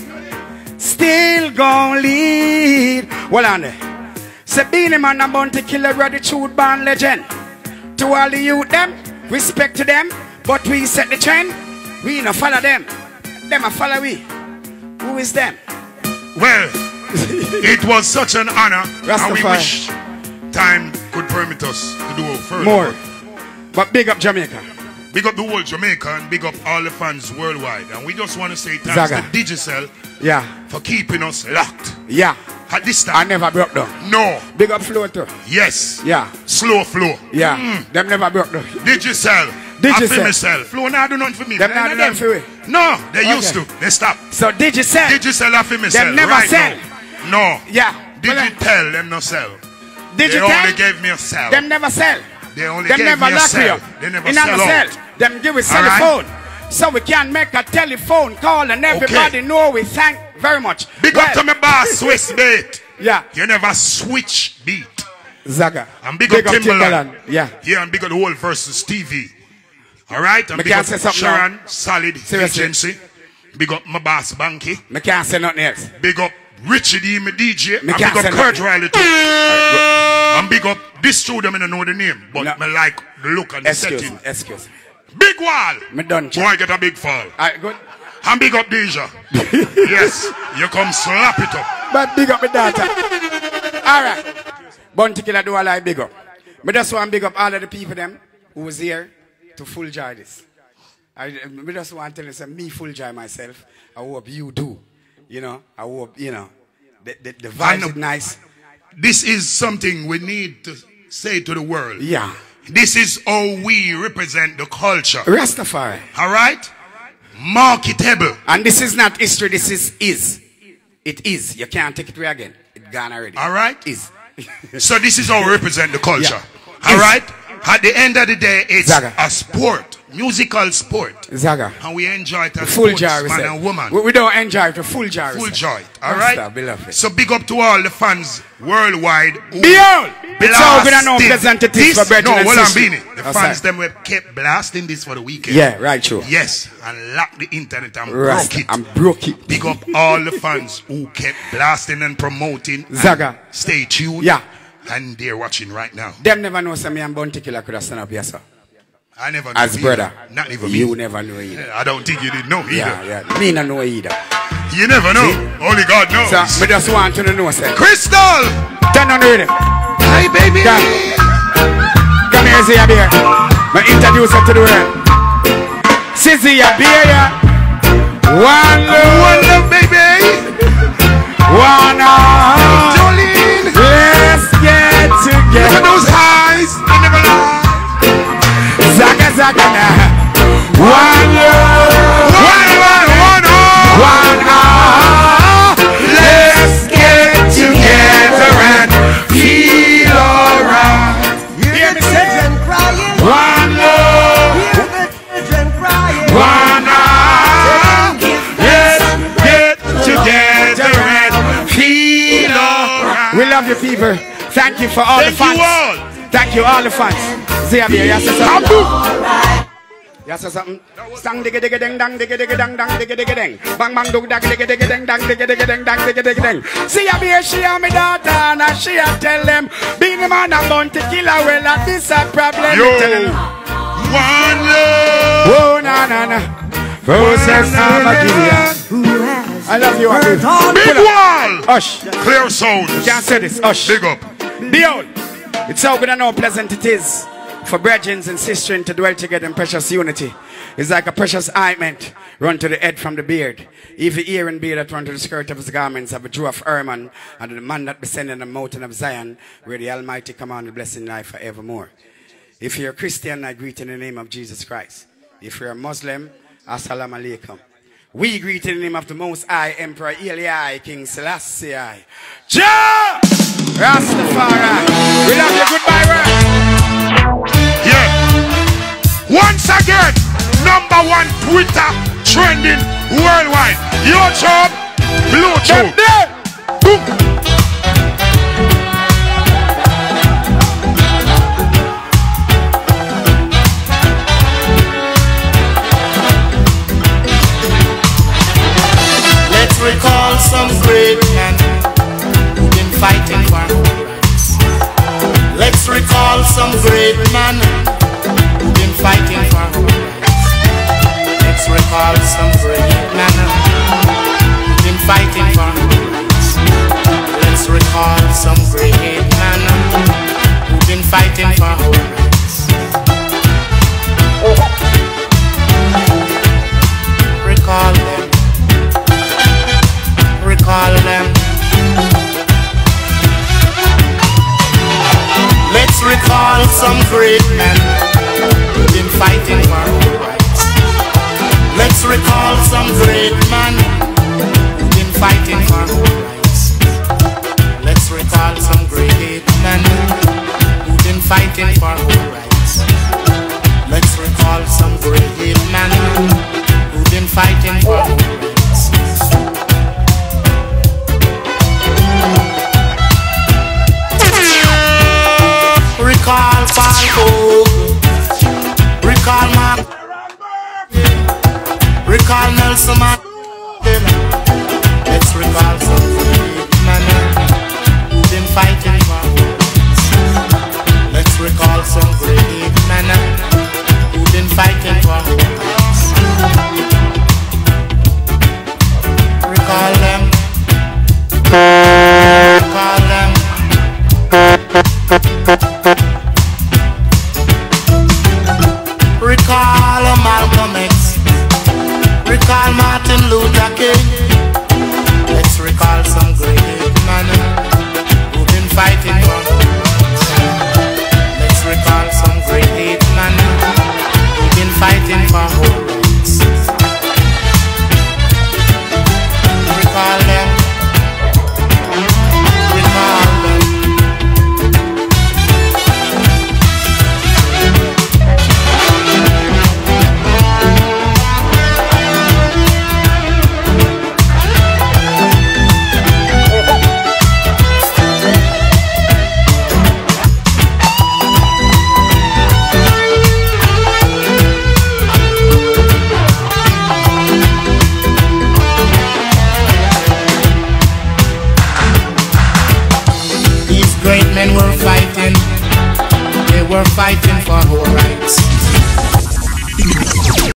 still gon' lead. Well on there. Say Beenie Man I'm bound to kill a gratitude band legend. To all the youth them, respect to them. But we set the trend. We no follow them. Them a follow we. Who is them? Well, it was such an honor. And we Rastafari. wish time could permit us to do further. More. But big up Jamaica. Big up the whole Jamaica and big up all the fans worldwide. And we just want to say thanks Zaga. to Digicel Yeah. for keeping us locked. Yeah. At this time. I never broke down. No. Big up Flow too. Yes. Yeah. Slow flow. Yeah. Them never broke down. Digicel. Digicel. Afimicel. Flow now do nothing for me. Them not do nothing for we. No, they Okay. used to. They stopped. So Digicel. Digicel Afimicel. Them never right sell. now. No. Yeah. Digital them no sell. Digital. They only gave me a sell. Them never sell. They only Them gave never me a lock sell. you up. They never In sell another out. cell. Them give us All right. telephone. So we can make a telephone call and everybody know we thank very much. Big up to my boss, Swiss Beat. Yeah. You never switch beat. Zaga. And big up Timbaland. Yeah. Yeah, and big up the whole versus TV. Alright? And Me big can't up say something Sharon, now. Solid Seriously. Agency. Big up my boss, Banky. Me can't say nothing else. Big up Richie D, my DJ. Me And can't big up say Kurt nothing. Riley too. And big up this two them, I don't know the name. But No. me like the look and the setting. Excuse. Big wall. Me done. Boy, get a big fall. Alright, good. And big up Deja. Yes. You come slap it up. But big up my daughter. Alright. Bounty Killer do a lot big up. Me just want to big up all of the people them who was here to full joy this. Me just want to tell you say me full joy myself. I hope you do. You know, I hope, you know, the vibe is nice. This is something we need to say to the world. Yeah. This is how we represent the culture. Rastafari. Alright? Marketable. And this is not history, this is. It is. You can't take it away again. It's gone already. Alright? Is. So this is how we represent the culture. Yeah. Alright? At the end of the day, it's Zaga. a sport. Musical sport. Zaga. And we enjoy it as Full sports, joy, we man say. and woman. We don't enjoy it, full joy. Full we say. joy. Rasta, Alright? beloved. So big up to all the fans worldwide. who Behold! It's all good and no blasted pleasant it is this- for brethren No, and hold on, sisters. Beanie. The That's fans right. them were kept blasting this for the weekend. Yeah, right, true. Yes, and lock the internet and Rasta, broke it. and broke it. Big up all the fans who kept blasting and promoting. and Zaga. Stay tuned. Yeah. And they're watching right now. Them never know some me and Bounty Killer could have stand up here, sir. I never knew As either. brother. Not even me. You never know either. I don't think you did know either. Yeah. Me not know either. You never know. Only God knows. So, me just want you to know, sir. Crystal! Turn on the rhythm. Hey, baby! Come here, Zia Beer. Me introduce her to the world. Zia Beer, yeah. One love, baby. One heart. Jolene. Let's get together. Look at those eyes. I never lie. Zaga now. One love. One heart. Let's get together and feel alright. Hear me say, one love. One heart. Let's get together and feel alright. We love you, people. Thank you for all the fans. Thank you, all the fans. Zia Beer, you say something? You say something? Stang digga digga ding dang digga digga dang dang digga digga ding. Bang bang dug dag digga digga ding dang digga digga ding dang digga digga ding. Zia Beer, she and me daughter, and she a tell them, Beenie Man a Bounty Killer, well that this a problem. Yo. One love. Oh na na na. Process Armageddon. I love you, Abu. Big wall. Hush. Clear sounds. Can't say this. Hush. Big up. Behold, it's so good and how pleasant it is for brethren and sisters to dwell together in precious unity. It's like a precious ointment run to the head from the beard. Even ear and beard that run to the skirt of his garments of a Jew of Hermon, and the man that descended on the mountain of Zion, where the Almighty commanded blessing life forevermore. If you're a Christian, I greet in the name of Jesus Christ. If you're a Muslim, Assalamu alaikum. We greet in the name of the Most High Emperor Eli, King Selassie. Jah Rastafari. We love you. Goodbye, right? Yeah. Once again, #1 Twitter trending worldwide. YouTube, Bluetooth. Boom. Let's recall some great men who've been fighting for our rights. Let's recall some great men who've been fighting for our rights. Let's recall some great men who've been fighting for our rights. Let's recall some great men who've been fighting for our rights. Recall them. Recall them. Let's recall some great men who've been fighting for our rights. Let's recall some great men who've been fighting for our rights. Let's recall some great men who've been fighting for our rights. Let's recall some great men who've been fighting for our rights. Recall Paul Hogan, recall Mark, recall Nelson Mandela. Let's recall some great men who've been fighting for our rights. Let's recall some great men who've been fighting for our rights. Recall them. Recall them. Recall Malcolm X. Recall Martin Luther King. Let's recall some great men who've been fighting for our rights. Let's recall some great men who've been fighting for our rights. Recall them. Recall them. Great men were fighting, they were fighting for our rights.